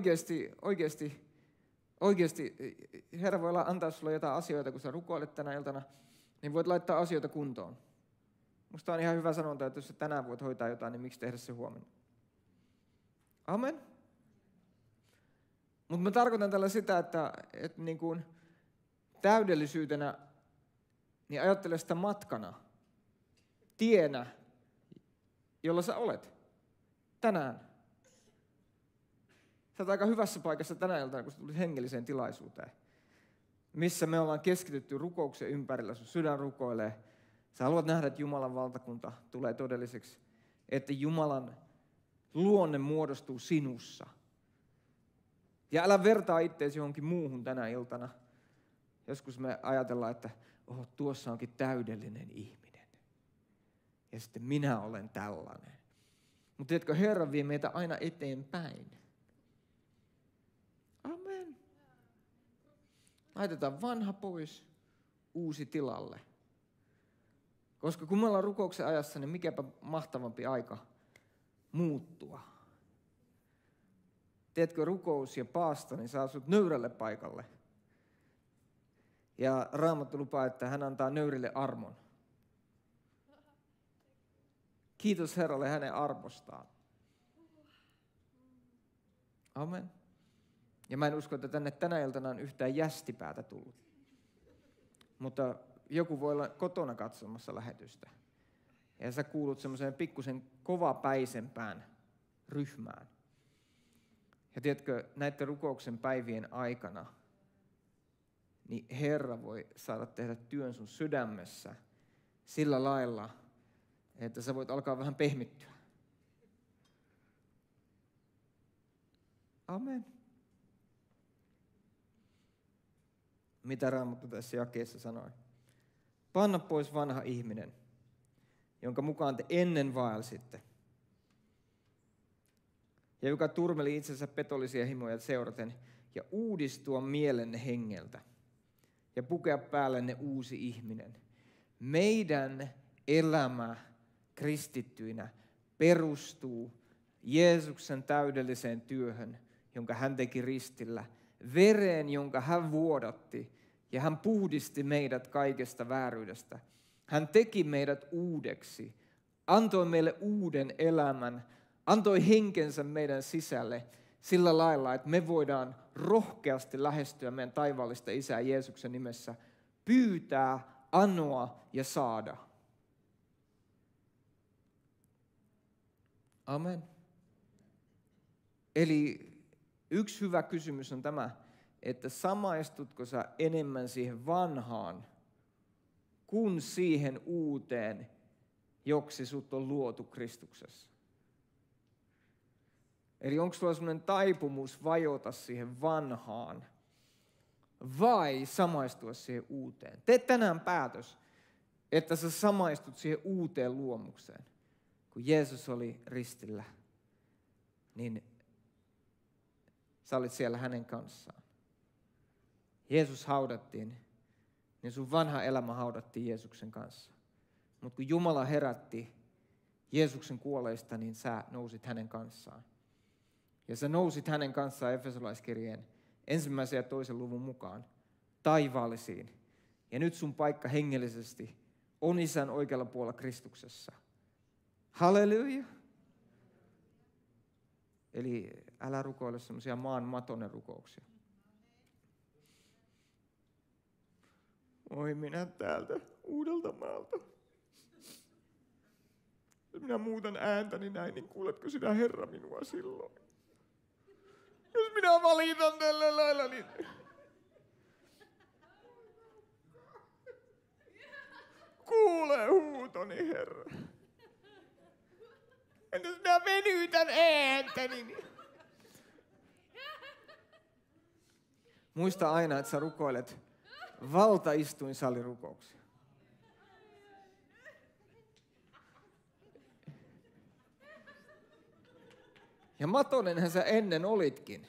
[SPEAKER 1] oikeasti, Herra voi antaa sulle jotain asioita, kun sä rukoilet tänä iltana, niin voit laittaa asioita kuntoon. Musta on ihan hyvä sanonta, että jos sä tänään voit hoitaa jotain, niin miksi tehdä se huomenna? Amen. Mutta mä tarkoitan tällä sitä, että niin kuin täydellisyytenä, niin ajattele sitä matkana, tienä, jolla sä olet tänään. Sä oot aika hyvässä paikassa tänä iltana, kun sä tulit hengelliseen tilaisuuteen, missä me ollaan keskitytty rukouksen ympärillä, sun sydän rukoilee. Sä haluat nähdä, että Jumalan valtakunta tulee todelliseksi, että Jumalan luonne muodostuu sinussa. Ja älä vertaa itseäsi johonkin muuhun tänä iltana. Joskus me ajatellaan, että tuossa onkin täydellinen ihminen. Ja sitten minä olen tällainen. Mutta tiedätkö, Herra vie meitä aina eteenpäin. Amen. Laitetaan vanha pois, uusi tilalle. Koska kun me ollaan rukouksen ajassa, niin mikäpä mahtavampi aika muuttua. Teetkö rukous ja paasto, niin saa sut nöyrälle paikalle. Ja Raamattu lupaa, että hän antaa nöyrille armon. Kiitos Herralle hänen armostaan. Amen. Ja mä en usko, että tänä iltana on yhtään jästipäätä tullut. Mutta joku voi olla kotona katsomassa lähetystä. Ja sä kuulut semmoiseen pikkusen kovapäisempään ryhmään. Ja tiedätkö, näiden rukouksen päivien aikana, niin Herra voi saada tehdä työn sun sydämessä sillä lailla, että sä voit alkaa vähän pehmittyä. Amen. Mitä Raamattu tässä jakeessa sanoi? Panna pois vanha ihminen, jonka mukaan te ennen vaelsitte, ja joka turmeli itsensä petollisia himoja seuraten, ja uudistua mielenne hengeltä, ja pukea päällenne uusi ihminen. Meidän elämä kristittyinä perustuu Jeesuksen täydelliseen työhön, jonka hän teki ristillä, vereen, jonka hän vuodatti, ja hän puhdisti meidät kaikesta vääryydestä. Hän teki meidät uudeksi, antoi meille uuden elämän, antoi henkensä meidän sisälle sillä lailla, että me voidaan rohkeasti lähestyä meidän taivaallista Isää Jeesuksen nimessä, pyytää, anoa ja saada. Amen. Eli yksi hyvä kysymys on tämä, että samaistutko sä enemmän siihen vanhaan kuin siihen uuteen, joksi sut on luotu Kristuksessa. Eli onko sulla sellainen taipumus vajota siihen vanhaan vai samaistua siihen uuteen? Tee tänään päätös, että sä samaistut siihen uuteen luomukseen. Kun Jeesus oli ristillä, niin sä olit siellä hänen kanssaan. Jeesus haudattiin, niin sun vanha elämä haudattiin Jeesuksen kanssa. Mutta kun Jumala herätti Jeesuksen kuolleista, niin sä nousit hänen kanssaan. Ja sä nousit hänen kanssaan Efesolaiskirjeen 1. ja 2. luvun mukaan taivaallisiin. Ja nyt sun paikka hengellisesti on Isän oikealla puolella Kristuksessa. Halleluja! Eli älä rukoile semmoisia maan matonen rukouksia. Oi minä täältä Uudeltamaalta. Jos minä muutan ääntäni näin, niin kuuletko sinä Herra minua silloin? Jos minä valitan tällä lailla, niin... Kuule huutoni, Herra. Entäs minä venytän ääntäni, niin... Muista aina, että sä rukoilet valtaistuinsalirukouksia. Ja matonenhän sä ennen olitkin.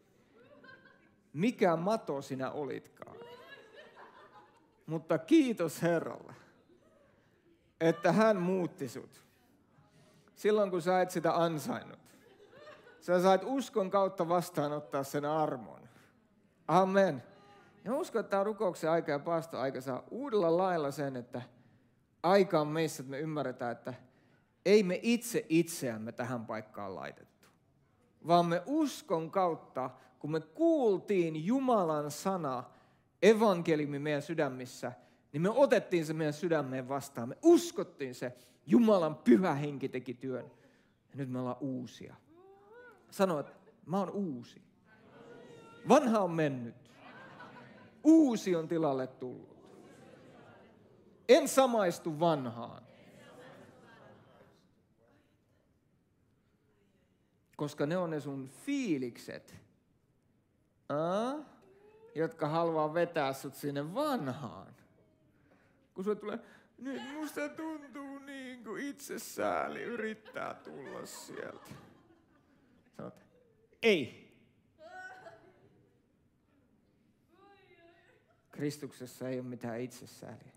[SPEAKER 1] Mikä mato sinä olitkaan. Mutta kiitos Herralle, että hän muutti sut. Silloin kun sä et sitä ansainnut. Sä sait uskon kautta vastaanottaa sen armon. Amen. Ja uskon, että tämä on rukouksen aika ja paaston aika saa uudella lailla sen, että aika on meissä, että me ymmärretään, että ei me itse itseämme tähän paikkaan laitettu. Vaan me uskon kautta, kun me kuultiin Jumalan sana, evankeliumi meidän sydämissä, niin me otettiin se meidän sydämeen vastaan. Me uskottiin se, Jumalan pyhä henki teki työn. Ja nyt me ollaan uusia. Sano, että mä oon uusi. Vanha on mennyt. Uusi on tilalle tullut. En samaistu vanhaan. Koska ne on ne sun fiilikset, jotka haluaa vetää sut sinne vanhaan. Kun sulle tulee, nyt musta tuntuu niin kuin itsesääli yrittää tulla sieltä. Sanot, ei. Kristuksessa ei ole mitään itsesääliä.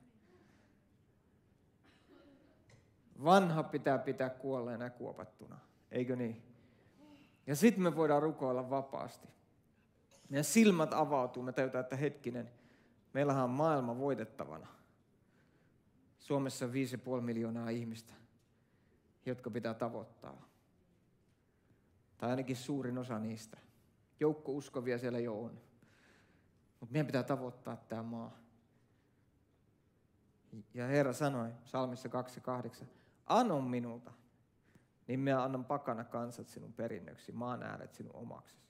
[SPEAKER 1] Vanha pitää kuolleena ja kuopattuna, eikö niin? Ja sitten me voidaan rukoilla vapaasti. Meidän silmät avautuu, me tajutaan, että hetkinen, meillähän on maailma voitettavana. Suomessa on 5,5 miljoonaa ihmistä, jotka pitää tavoittaa. Tai ainakin suurin osa niistä. Joukko uskovia siellä jo on. Mutta meidän pitää tavoittaa tämä maa. Ja Herra sanoi psalmissa 2:8, ano minulta, niin minä annan pakana kansat sinun perinnöksi, maan ääret sinun omaksesi.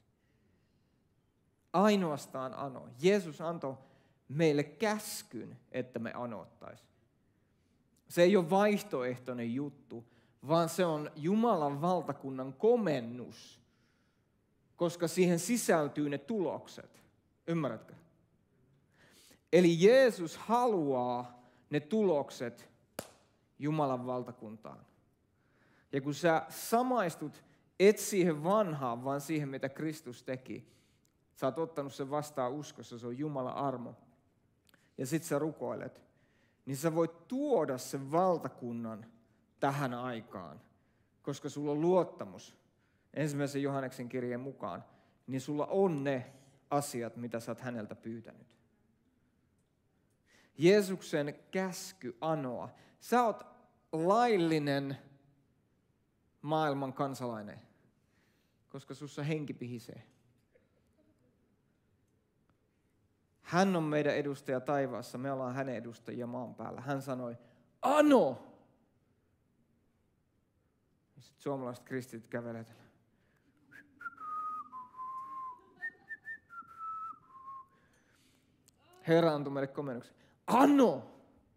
[SPEAKER 1] Ainoastaan ano. Jeesus antoi meille käskyn, että me anottaisiin. Se ei ole vaihtoehtoinen juttu, vaan se on Jumalan valtakunnan komennus, koska siihen sisältyy ne tulokset. Ymmärrätkö? Eli Jeesus haluaa ne tulokset Jumalan valtakuntaan. Ja kun sä samaistut, et siihen vanhaan, vaan siihen, mitä Kristus teki, sä oot ottanut sen vastaan uskossa, se on Jumalan armo, ja sit sä rukoilet, niin sä voit tuoda sen valtakunnan tähän aikaan, koska sulla on luottamus, 1. Johanneksen kirjeen mukaan, niin sulla on ne asiat, mitä sä oot häneltä pyytänyt. Jeesuksen käsky anoa. Sä oot laillinen maailman kansalainen, koska sussa henki pihisee. Hän on meidän edustaja taivaassa, me ollaan hänen edustajia maan päällä. Hän sanoi, ano! Ja sitten suomalaiset kristityt kävelee tällä. Herra antoi meille komennuksen. Ano!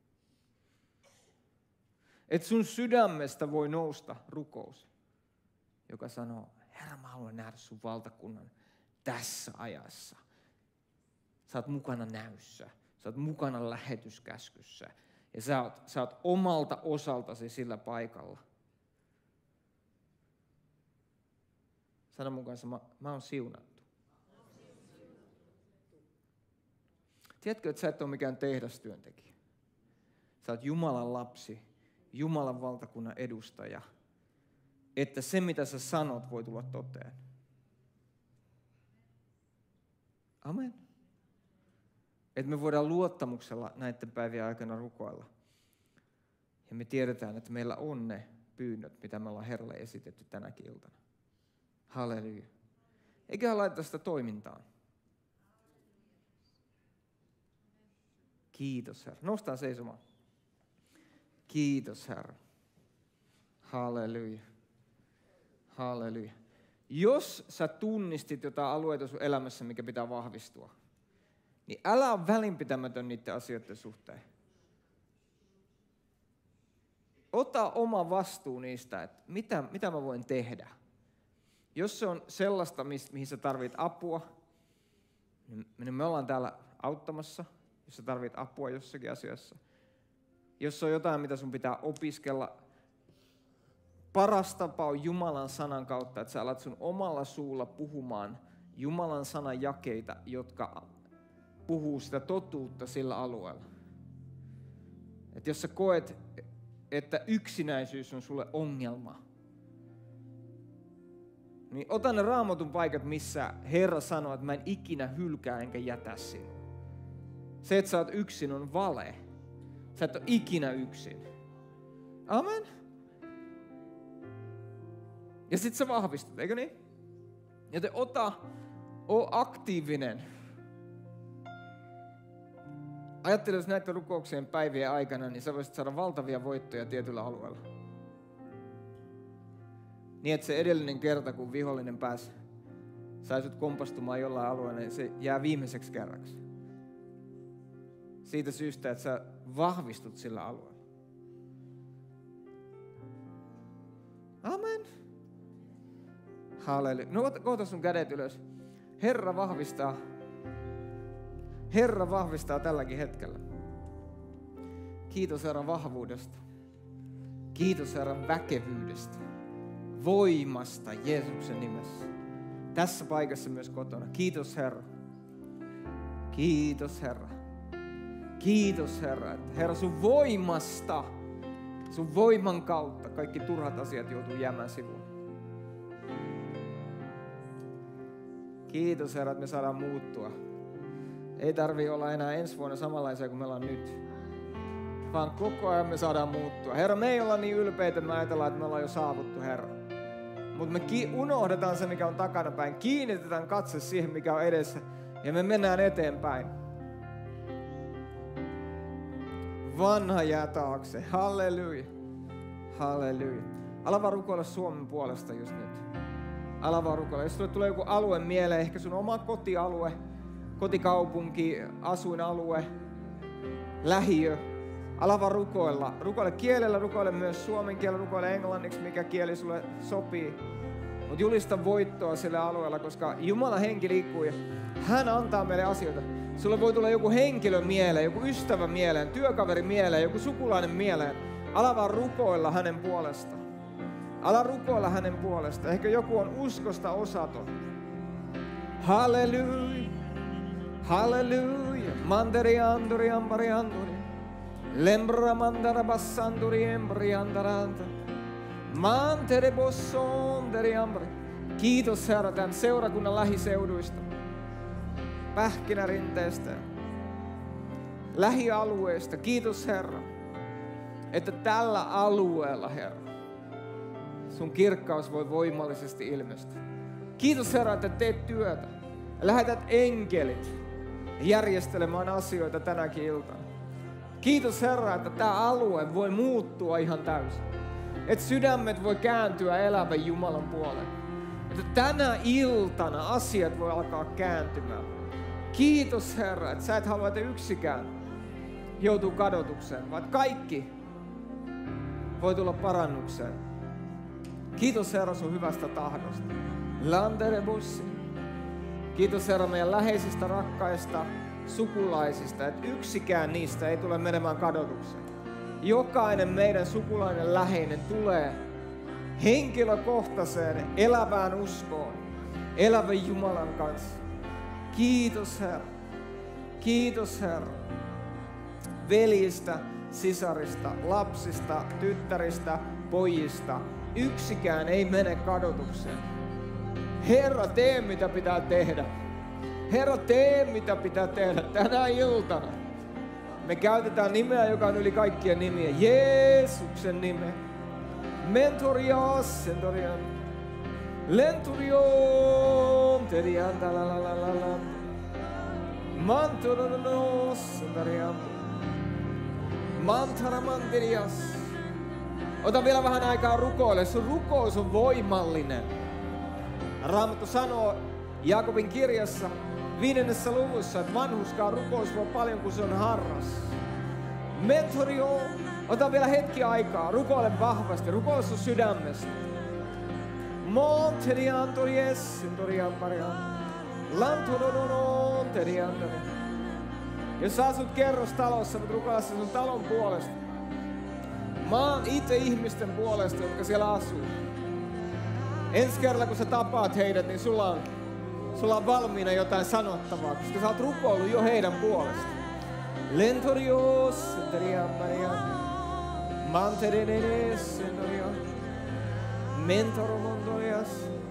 [SPEAKER 1] Että sun sydämestä voi nousta rukous, joka sanoo, Herra, mä haluan nähdä sun valtakunnan tässä ajassa. Sä oot mukana näyssä, sä oot mukana lähetyskäskyssä ja sä oot omalta osaltasi sillä paikalla. Sano mun kanssa, mä oon siunattu. Tiedätkö, että sä et ole mikään tehdastyöntekijä. Sä oot Jumalan lapsi, Jumalan valtakunnan edustaja. Että se, mitä sä sanot, voi tulla toteen. Amen. Että me voidaan luottamuksella näiden päivien aikana rukoilla. Ja me tiedetään, että meillä on ne pyynnöt, mitä me ollaan Herralle esitetty tänäkin iltana. Halleluja. Eiköhän laiteta sitä toimintaan. Kiitos, Herra. Noustaan seisomaan. Kiitos, Herra. Halleluja. Halleluja. Jos sä tunnistit jotain alueita sun elämässä, mikä pitää vahvistua, niin älä ole välinpitämätön niiden asioiden suhteen. Ota oma vastuu niistä, että mitä mä voin tehdä. Jos se on sellaista, mihin sä tarvit apua, niin me ollaan täällä auttamassa, jos sä tarvit apua jossakin asiassa. Jos on jotain, mitä sun pitää opiskella, paras tapa on Jumalan sanan kautta, että sä alat sun omalla suulla puhumaan Jumalan sanan jakeita, jotka puhuu sitä totuutta sillä alueella. Että jos sä koet, että yksinäisyys on sulle ongelma, niin ota ne Raamatun paikat, missä Herra sanoo, että mä en ikinä hylkää enkä jätä sinua. Se, että sä oot yksin, on vale. Sä et ole ikinä yksin. Amen. Ja sit sä vahvistut, eikö niin? Joten oo aktiivinen. Ajattele, jos näiden rukouksien päivien aikana, niin sä voisit saada valtavia voittoja tietyllä alueella. Niin, että se edellinen kerta, kun vihollinen sai sut kompastumaan jollain alueella, niin se jää viimeiseksi kerraksi. Siitä syystä, että sä vahvistut sillä alueella. Amen. Halleluja. No kohta sun kädet ylös. Herra vahvistaa. Herra vahvistaa tälläkin hetkellä. Kiitos Herran vahvuudesta. Kiitos Herran väkevyydestä. Voimasta Jeesuksen nimessä. Tässä paikassa myös kotona. Kiitos Herra. Kiitos Herra. Kiitos Herra. Herra sun voimasta, sun voiman kautta kaikki turhat asiat joutuu jäämään sivuun. Kiitos Herra, että me saadaan muuttua. Ei tarvitse olla enää ensi vuonna samanlaisia kuin me ollaan nyt. Vaan koko ajan me saadaan muuttua. Herra, me ei olla niin ylpeitä, että me ajatellaan, että me ollaan jo saavuttu, Herra. Mutta me unohdetaan se, mikä on takana päin. Kiinnitetään katse siihen, mikä on edessä. Ja me mennään eteenpäin. Vanha jää taakse. Halleluja. Halleluja. Ala vaan rukoilla Suomen puolesta just nyt. Ala vaan rukoilla. Jos sulle tulee joku alue mieleen, ehkä sun oma kotialue, kotikaupunki, asuinalue, lähiö. Ala vaan rukoilla. Rukoile kielellä, rukoile myös suomen kielellä, rukoile englanniksi, mikä kieli sulle sopii. Mutta julista voittoa sillä alueella, koska Jumalan henki liikkuu ja hän antaa meille asioita. Sulle voi tulla joku henkilö mieleen, joku ystävä mieleen, työkaveri mieleen, joku sukulainen mieleen. Ala vaan rukoilla hänen puolestaan. Ala rukoilla hänen puolestaan. Ehkä joku on uskosta osaton. Halleluja. Halleluja. Manderi andori ambari andori. Lembra mandara bassandori embri andaranta. Mantere bossonderi ambari. Kiitos Herra tämän seurakunnan lähiseuduista. Pähkinärinteestä. Lähialueesta. Kiitos Herra, että tällä alueella Herra, sun kirkkaus voi voimallisesti ilmestyä. Kiitos Herra, että teet työtä. Lähetät enkelit järjestelemään asioita tänäkin iltana. Kiitos Herra, että tämä alue voi muuttua ihan täysin. Että sydämet voi kääntyä elävän Jumalan puoleen. Että tänä iltana asiat voi alkaa kääntymään. Kiitos Herra, että sä et halua, että yksikään joutuu kadotukseen, vaan kaikki voi tulla parannukseen. Kiitos Herra sun hyvästä tahdosta. Landerebussi. Kiitos Herra meidän läheisistä, rakkaista, sukulaisista, että yksikään niistä ei tule menemään kadotukseen. Jokainen meidän sukulainen läheinen tulee henkilökohtaiseen elävään uskoon, elävän Jumalan kanssa. Kiitos Herra. Kiitos Herra. Veljistä, sisarista, lapsista, tyttäristä, pojista. Yksikään ei mene kadotukseen. Herra, tee mitä pitää tehdä. Herra, tee mitä pitää tehdä tänä iltana. Me käytetään nimeä, joka on yli kaikkien nimiä. Jeesuksen nimeä. Mentorias, sentorian. Lenturion, terian, talalalala. Mantoronos, sentarian. Mantaramanterias. Ota vielä vähän aikaa rukoille. Sun rukous on voimallinen. Raamattu sanoo Jaakobin kirjassa 5. luvussa, että vanhuskaan rukous voi paljon, kun se on harras. Mentorio, ota vielä hetki aikaa. Rukoile vahvasti. Rukoile sun sydämestä. Monterian tories, sentorian marian. Lantodonon, terian. Jos sä asut kerrostalossa, mutta rukoile sun talon puolesta. Mä oon itse ihmisten puolesta, jotka siellä asuu. Ensi kerralla, kun sä tapaat heidät, niin sulla on valmiina jotain sanottavaa, koska sä oot rukoillut jo heidän puolesta. Lentorios, senterian marian. Manterenes, sentorian. Mentoromondorias.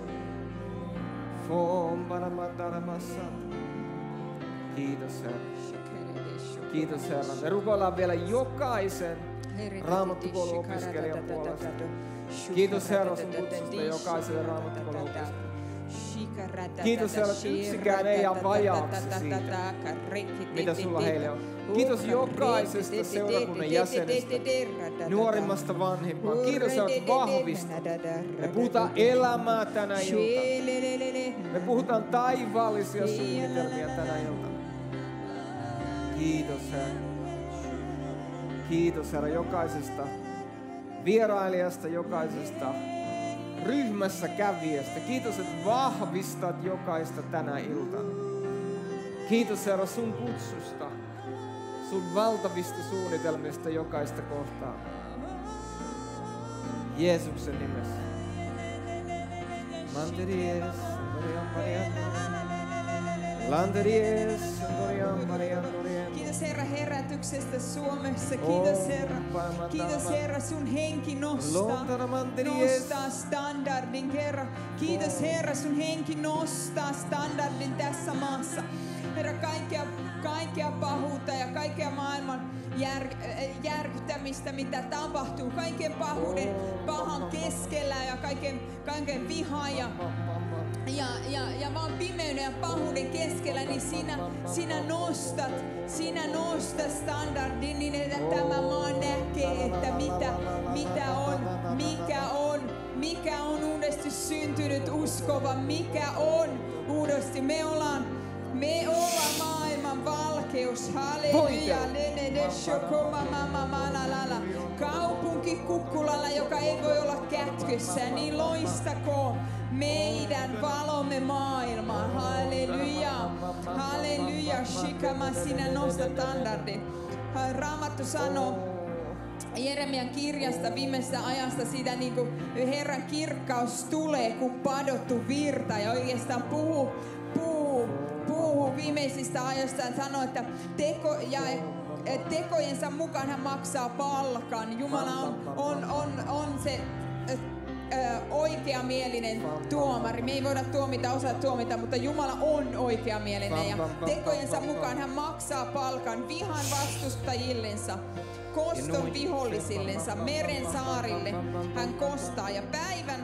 [SPEAKER 1] Fombaramandaramassa. Kiitos Herra. Kiitos Herra. Me rukoillaan vielä jokaisen Raamattukoulun opiskelijan puolesta. Kiitos Herra sun kutsusta jokaiselle Raamattukoulun opiskelijalle. Kiitos Herra, että yksikään ei jää vajaaksi siitä, mitä sulla heille on. Kiitos jokaisesta seurakunnan jäsenestä, nuorimmasta vanhimpaan. Kiitos Herra, että vahvistat. Me puhutaan elämää tänä iltana. Me puhutaan taivaallisia suunnitelmia tänä iltana. Kiitos Herra. Kiitos Herra jokaisesta vierailijasta, jokaisesta ryhmässä kävijästä. Kiitos, että vahvistat jokaista tänä iltana. Kiitos Herra sun kutsusta, sun valtavista suunnitelmista jokaista kohtaan. Jeesuksen nimessä. Manteries, Dorian Marian. Lanteries, Dorian Marian.
[SPEAKER 2] Kiitos Herra herätyksestä Suomessa. Kiitos Herra. Kiitos Herra, sun henki nostaa standardin Herra. Kiitos Herra, sun henki nostaa standardin tässä maassa. Herra, kaikkea pahuutta ja kaikkea maailman järkyttämistä, mitä tapahtuu. Kaiken pahan keskellä ja kaiken vihan ja vaan pimeyden ja pahuuden keskellä, niin sinä nostat standardin niin, että tämä maa näkee, että mikä on uudesti syntynyt uskova, mikä on uudesti. Me ollaan maailman valkeus. Halleluja. Kaupunki Kukkulalla, joka ei voi olla kätkössä, niin loistakoon meidän valomme maailmaan. Halleluja. Halleluja. Shikama, sinä nostat standardin. Raamattu sanoo Jeremian kirjasta viimeisestä ajasta siitä, niin kuin Herran kirkkaus tulee, kun padottu virta, ja oikeastaan puhuu viimeisistä ajoista ja sanoo, että tekojensa mukaan hän maksaa palkan. Jumala on se oikeamielinen tuomari. Me ei voida tuomita, mutta Jumala on oikeamielinen ja tekojensa mukaan hän maksaa palkan vihan vastustajillensa, koston vihollisillensa, meren saarille hän kostaa ja päivän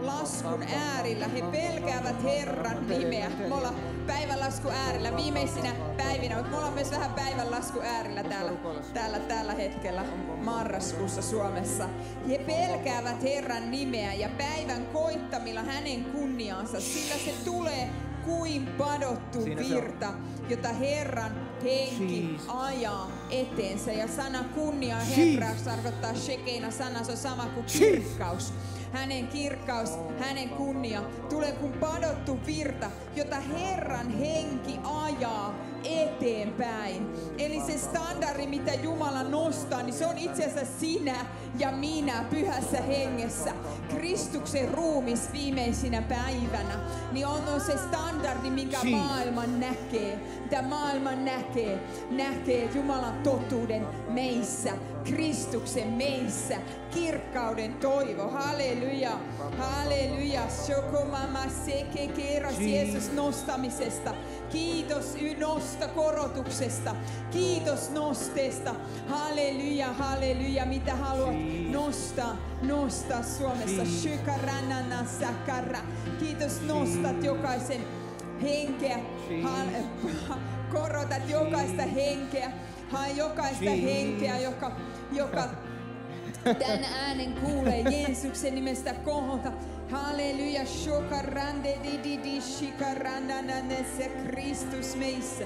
[SPEAKER 2] laskun äärillä. He pelkäävät Herran nimeä. Me ollaan päivänlaskun äärillä viimeisinä päivinä, mutta me ollaan myös vähän päivänlaskun äärillä tällä hetkellä marraskuussa Suomessa. He pelkäävät Herran nimeä ja päivän koittamilla hänen kunniaansa, sillä se tulee kuin padottu virta, jota Herran henki ajaa eteensä. Ja sana kunnia hebraaksi tarkoittaa shekeina sana, se on sama kuin kirkkaus. Hänen kirkkaus, hänen kunnia tulee kuin padottu virta, jota Herran henki ajaa eteenpäin. Eli se standardi, mitä Jumala nostaa, niin se on itse asiassa sinä ja minä pyhässä hengessä. Kristuksen ruumis viimeisinä päivänä, niin on se standardi, minkä maailma näkee. Mitä maailma näkee Jumalan totuuden meissä, Kristuksen meissä, kirkkauden toivo. Halleluja, halleluja. Shokomama seke kerras Jeesus nostamisesta. Kiitos korotuksesta. Kiitos nosteesta. Halleluja, halleluja. Mitä haluat nostaa Suomessa? Shykaranana sakara. Kiitos nostat jokaisen henkeä. Korotat jokaista henkeä. Jokaista henkeä, joka tän äänen kuulee Jeesuksen nimestä kohota. Halleluja, shokarande di shikarananane se Kristus meissä.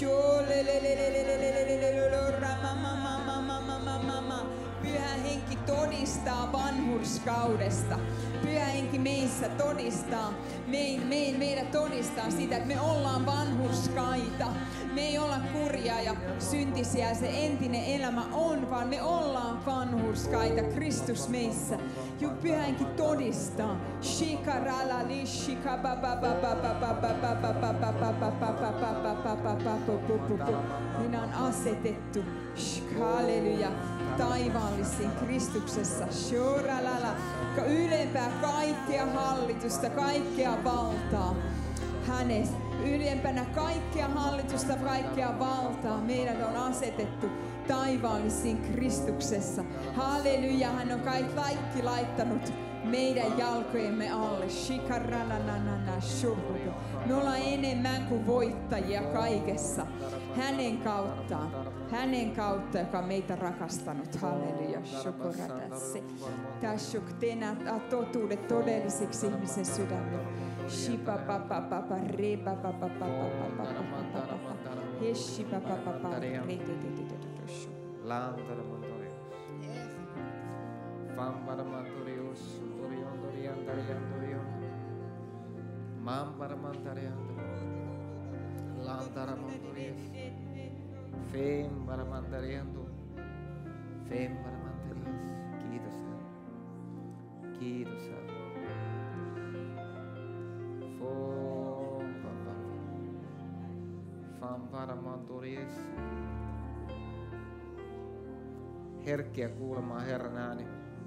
[SPEAKER 2] Pyhä henki todistaa vanhurskaudesta. Pyhä henki meissä todistaa, meidät todistaa sitä, että me ollaan vanhurskaita. Me ei olla kurjaa ja syntisiä, se entinen elämä on, vaan me ollaan vanhurskaita Kristus meissä. Pyhä henki todistaa. Shikarala li minä on asetettu. Halleluja. Taivaallisiin Kristuksessa. Shoralala. Ylempää kaikkea hallitusta, kaikkea valtaa. Hänestä. Ylempänä kaikkea hallitusta, kaikkea valtaa meidät on asetettu taivaallisiin Kristuksessa. Halleluja, hän on kaikki laittanut meidän jalkojemme alle. Shikarananana shuhudu. Me ollaan enemmän kuin voittajia kaikessa. Hänen kautta, joka on meitä rakastanut. Halleluja, shukuratase. Tashuk tenat totuudet todellisiksi ihmisen sydämelle. Shipa papa papa reba papa papa papa he shipa papa papa rete
[SPEAKER 1] Lantara mantorius. Fambara mantorius. Dorion dorian darian dorion. Mambara mantarian. Lantara mantorius. Fembara mantarian. Fembara mantarius. Kiitos Herra. Kiitos Herra. Famparamanturies. Herkkiä kuulemaan Herran ääni.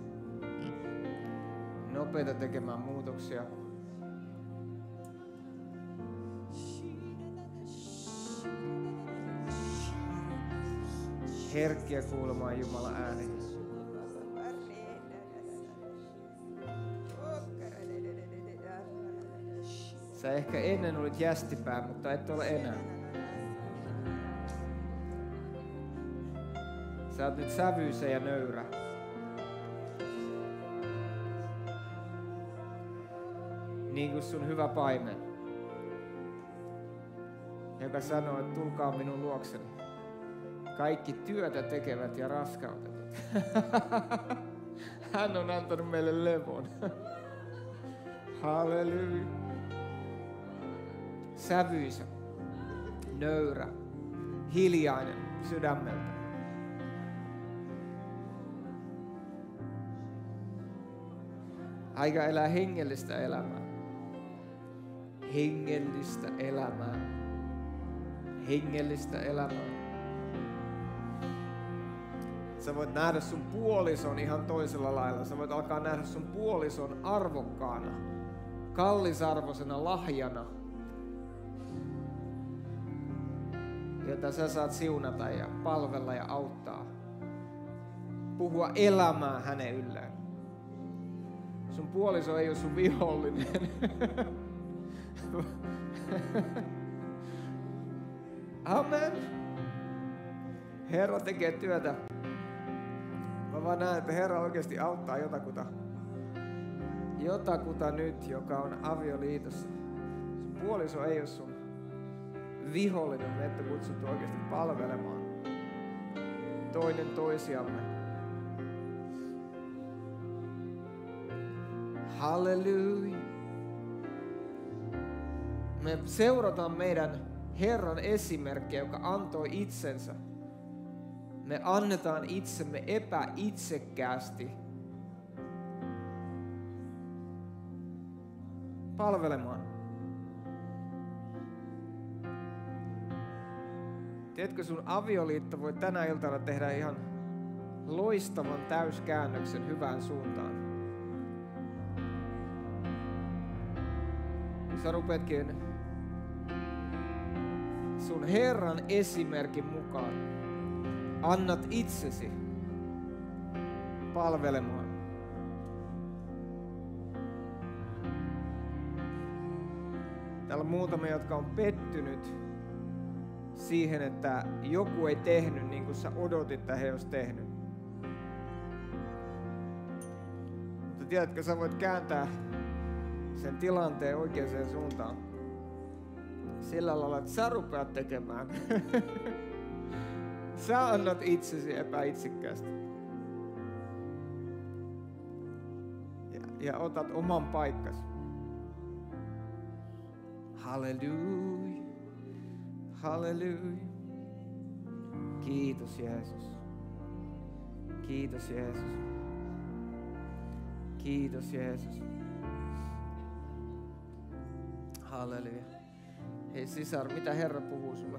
[SPEAKER 1] Nopeita tekemään muutoksia. Herkkiä kuulemaan Jumalan ääni. Sä ehkä ennen olit jästipää, mutta et ole enää. Sä oot nyt sävyisä ja nöyrä. Niin kuin sun hyvä paimen, joka sanoo, että tulkaa minun luokseni. Kaikki työtä tekevät ja raskautetut. Hän on antanut meille levon. Halleluja. Sävyisä, nöyrä, hiljainen sydämeltä. Aika elää hengellistä elämää. Hengellistä elämää. Hengellistä elämää. Sä voit nähdä sun puolison ihan toisella lailla. Sä voit alkaa nähdä sun puolison arvokkaana, kallisarvoisena lahjana, jota sä saat siunata ja palvella ja auttaa. Puhua elämää hänen ylleen. Sun puoliso ei ole sun vihollinen. Amen. Herra tekee työtä. Mä vaan näen, että Herra oikeasti auttaa jotakuta nyt, joka on avioliitossa. Sun puoliso ei ole sun vihollinen, me ette kutsuttu oikeasti palvelemaan toinen toisiamme. Halleluja. Me seurataan meidän Herran esimerkkiä, joka antoi itsensä. Me annetaan itsemme epäitsekkäästi palvelemaan. Tiedätkö, sun avioliitto voi tänä iltana tehdä ihan loistavan täyskäännöksen hyvään suuntaan. Sä rupeatkin sun Herran esimerkin mukaan annat itsesi palvelemaan. Täällä on muutamia, jotka on pettynyt siihen, että joku ei tehnyt niin kuin sä odotit, että he olisi tehnyt. Mutta tiedätkö, sä voit kääntää sen tilanteen oikeaan suuntaan. Sillä lailla, että sä rupeat tekemään. Sä annat itsesi epäitsekkäästi. Ja otat oman paikkasi. Halleluja. Halleluja. Kiitos Jeesus. Kiitos Jeesus. Kiitos Jeesus. Halleluja. Hei sisar, mitä Herra puhuu sulle?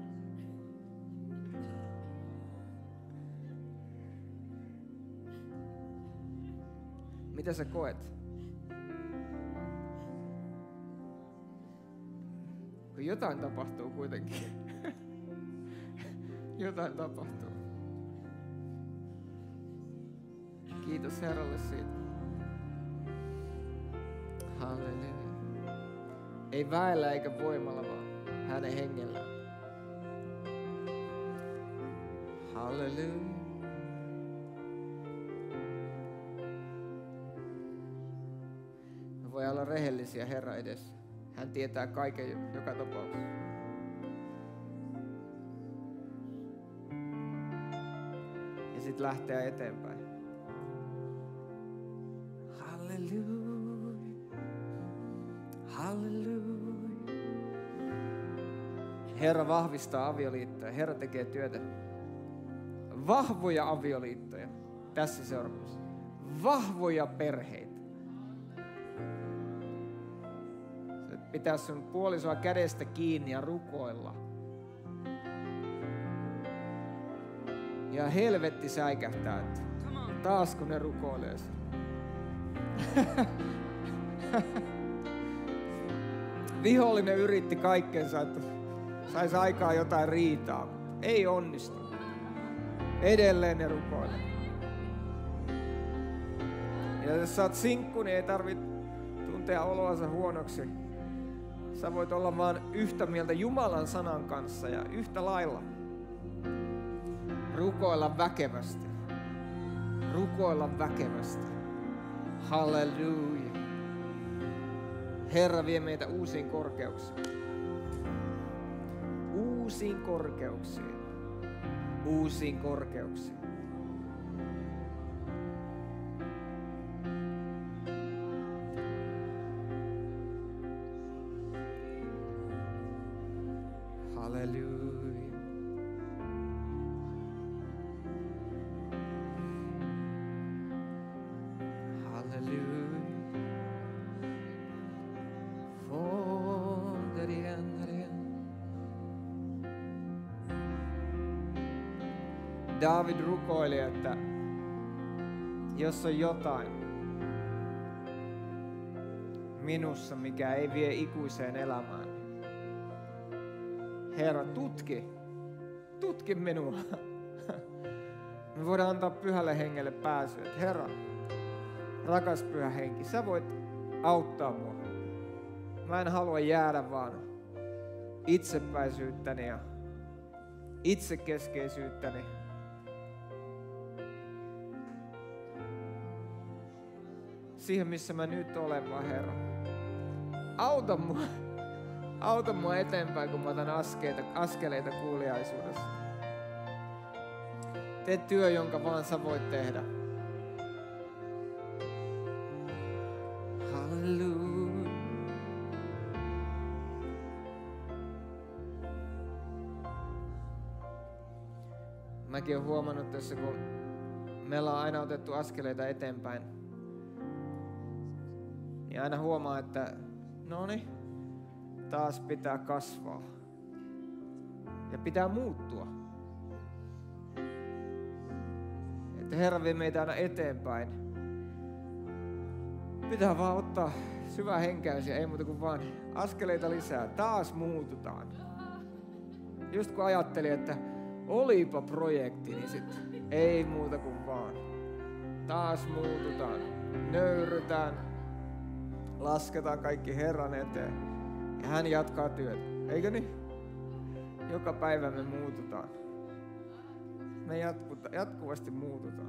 [SPEAKER 1] Mitä sä koet? Kun jotain tapahtuu kuitenkin. Jotain tapahtuu. Kiitos Herralle siitä. Halleluja. Ei väellä eikä voimalla, vaan hänen hengellään. Halleluja. Me voidaan olla rehellisiä Herran edessä. Hän tietää kaiken joka tapauksessa. Ja sit lähteä eteenpäin. Halleluja. Halleluja. Herra vahvistaa avioliittoja. Herra tekee työtä. Vahvoja avioliittoja tässä seuraavassa. Vahvoja perheitä. Pitää sun puolisoa kädestä kiinni ja rukoilla. Ja helvetti säikähtää, että taas kun ne rukoilee. Vihollinen yritti kaikkensa, että saisi aikaa jotain riitaa. Ei onnistu. Edelleen ne rukoilee. Ja jos sä oot sinkku, niin ei tarvitse tuntea oloansa huonoksi. Sä voit olla vaan yhtä mieltä Jumalan sanan kanssa ja yhtä lailla rukoilla väkevästi. Rukoilla väkevästi. Halleluja. Herra vie meitä uusiin korkeuksiin. Uusiin korkeuksiin. Uusiin korkeuksiin. Halleluja. Halleluja. David rukoili, että jos on jotain minussa, mikä ei vie ikuiseen elämään, Herra, tutki minua. Me voidaan antaa Pyhälle Hengelle pääsyä, että Herra, rakas Pyhä Henki, sä voit auttaa mua. Mä en halua jäädä vaan itsepäisyyttäni ja itsekeskeisyyttäni. Siihen, missä mä nyt olen, vaan Herra. Auta mua eteenpäin, kun mä otan askeleita kuuliaisuudessa. Tee työ, jonka vaan sä voit tehdä. Halleluja. Mäkin olen huomannut tässä, kun meillä on aina otettu askeleita eteenpäin, niin aina huomaa, että noniin, taas pitää kasvaa ja pitää muuttua. Että Herra vie meitä aina eteenpäin. Pitää vaan ottaa syvä henkäys ja ei muuta kuin vaan askeleita lisää. Taas muututaan. Just kun ajattelin, että olipa projekti, niin sit ei muuta kuin vaan. Taas muututaan. Nöyrytään. Lasketaan kaikki Herran eteen. Ja hän jatkaa työtä. Eikö niin? Joka päivä me muututaan. Me jatkuvasti muututaan.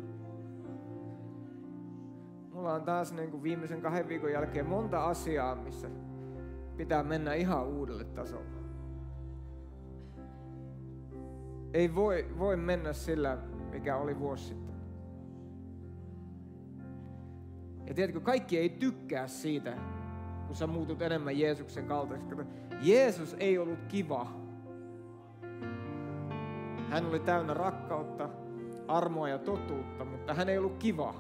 [SPEAKER 1] Mulla on taas niin kuin viimeisen 2 viikon jälkeen monta asiaa, missä pitää mennä ihan uudelle tasolle. Ei voi mennä sillä, mikä oli vuosi sitten. Ja tiedätkö, kaikki ei tykkää siitä, kun sä muutut enemmän Jeesuksen kaltaiseksi. Jeesus ei ollut kiva. Hän oli täynnä rakkautta, armoa ja totuutta, mutta hän ei ollut kiva.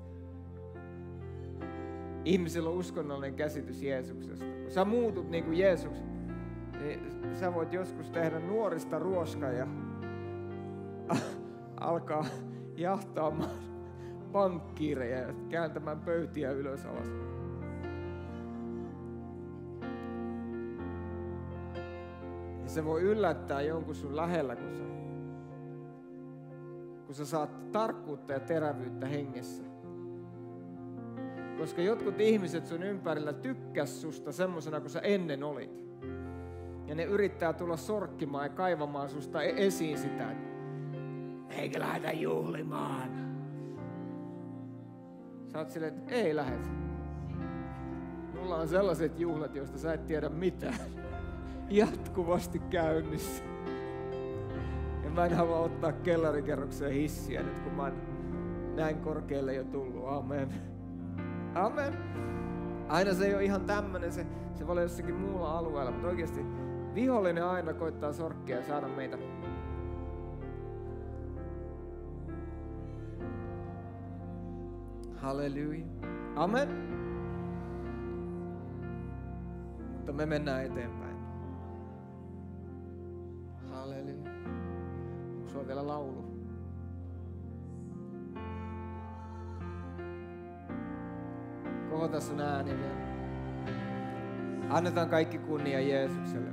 [SPEAKER 1] Ihmisillä on uskonnollinen käsitys Jeesuksesta. Kun sä muutut niin kuin Jeesus, niin sä voit joskus tehdä nuorista ruoskaa ja alkaa jahtaamaan pankkiireja ja kääntämään pöytiä ylös alas. Ja se voi yllättää jonkun sun lähellä, kun sä saat tarkkuutta ja terävyyttä hengessä. Koska jotkut ihmiset sun ympärillä tykkäs susta semmosena kuin sä ennen olit. Ja ne yrittää tulla sorkkimaan ja kaivamaan susta esiin sitä, eikä lähdetä juhlimaan. Sä oot silleen, että ei lähde. Mulla on sellaiset juhlat, joista sä et tiedä mitään. Jatkuvasti käynnissä. Ja mä en halua ottaa kellarikerrokseen hissiä nyt, kun mä oon näin korkealle jo tullut. Amen. Amen. Aina se ei ole ihan tämmönen, se voi olla jossakin muulla alueella, mutta oikeasti vihollinen aina koittaa sorkkia ja saada meitä halleluja. Amen. Mutta me mennään eteenpäin. Halleluja. Onko sulla vielä laulu? Kohota sun ääni vielä. Annetaan kaikki kunnia Jeesukselle.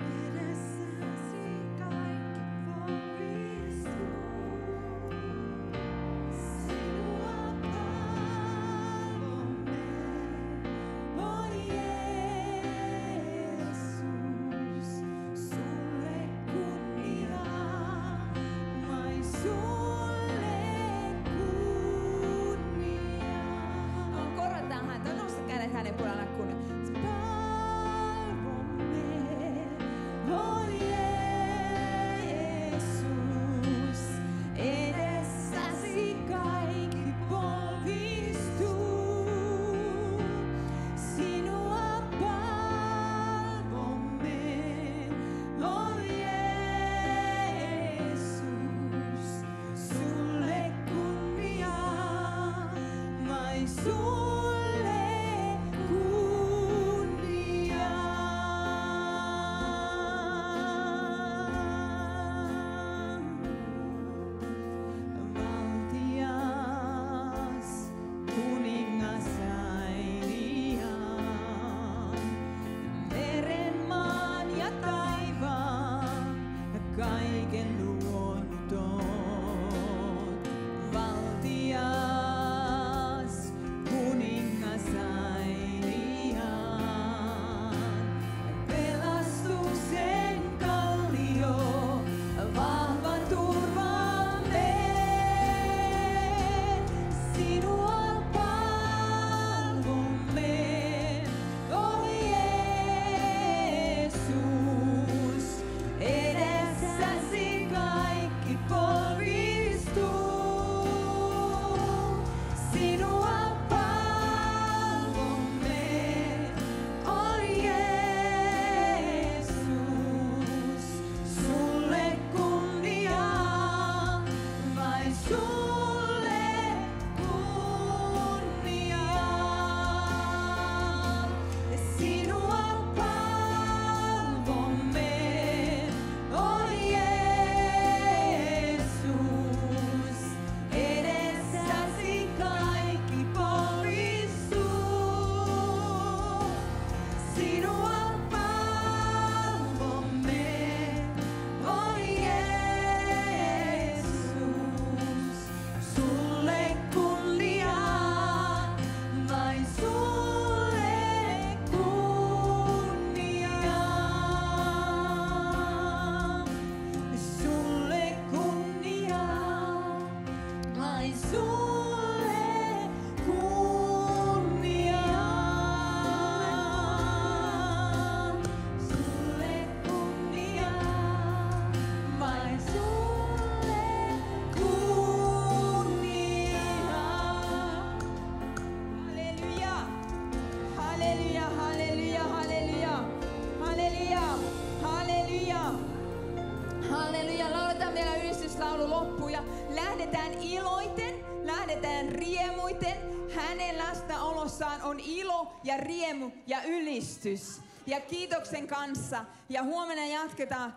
[SPEAKER 2] loppuja. Lähdetään iloiten, lähdetään riemuiten. Hänen läsnäolossaan on ilo ja riemu ja ylistys. Ja kiitoksen kanssa. Ja huomenna jatketaan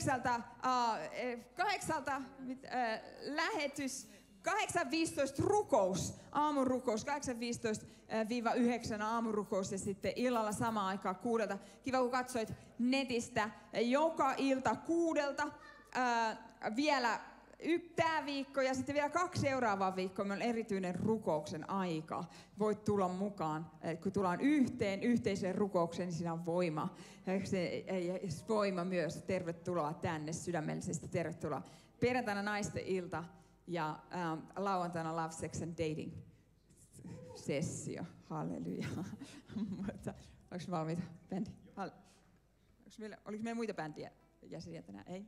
[SPEAKER 2] 8 lähetys. 8.15 rukous, aamurukous, 8.15-9 aamurukous ja sitten illalla samaan aikaan 6. Kiva kun katsoit netistä joka ilta 6. Vielä tämä viikko ja sitten vielä 2 seuraavaa viikkoa. Meillä on erityinen rukouksen aika. Voit tulla mukaan. Kun tullaan yhteiseen rukoukseen, niin siinä on voima. Voima myös. Tervetuloa tänne sydämellisesti. Tervetuloa. Perjantaina naisten ilta. Ja lauantaina Love, Sex and Dating sessio. Halleluja. Oliko valmiita bändi? Oliko meillä muita bändiä jäseniä tänään? Ei?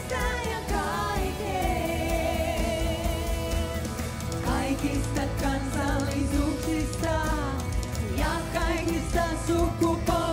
[SPEAKER 3] Kaikista kansa kestää sukupolvia.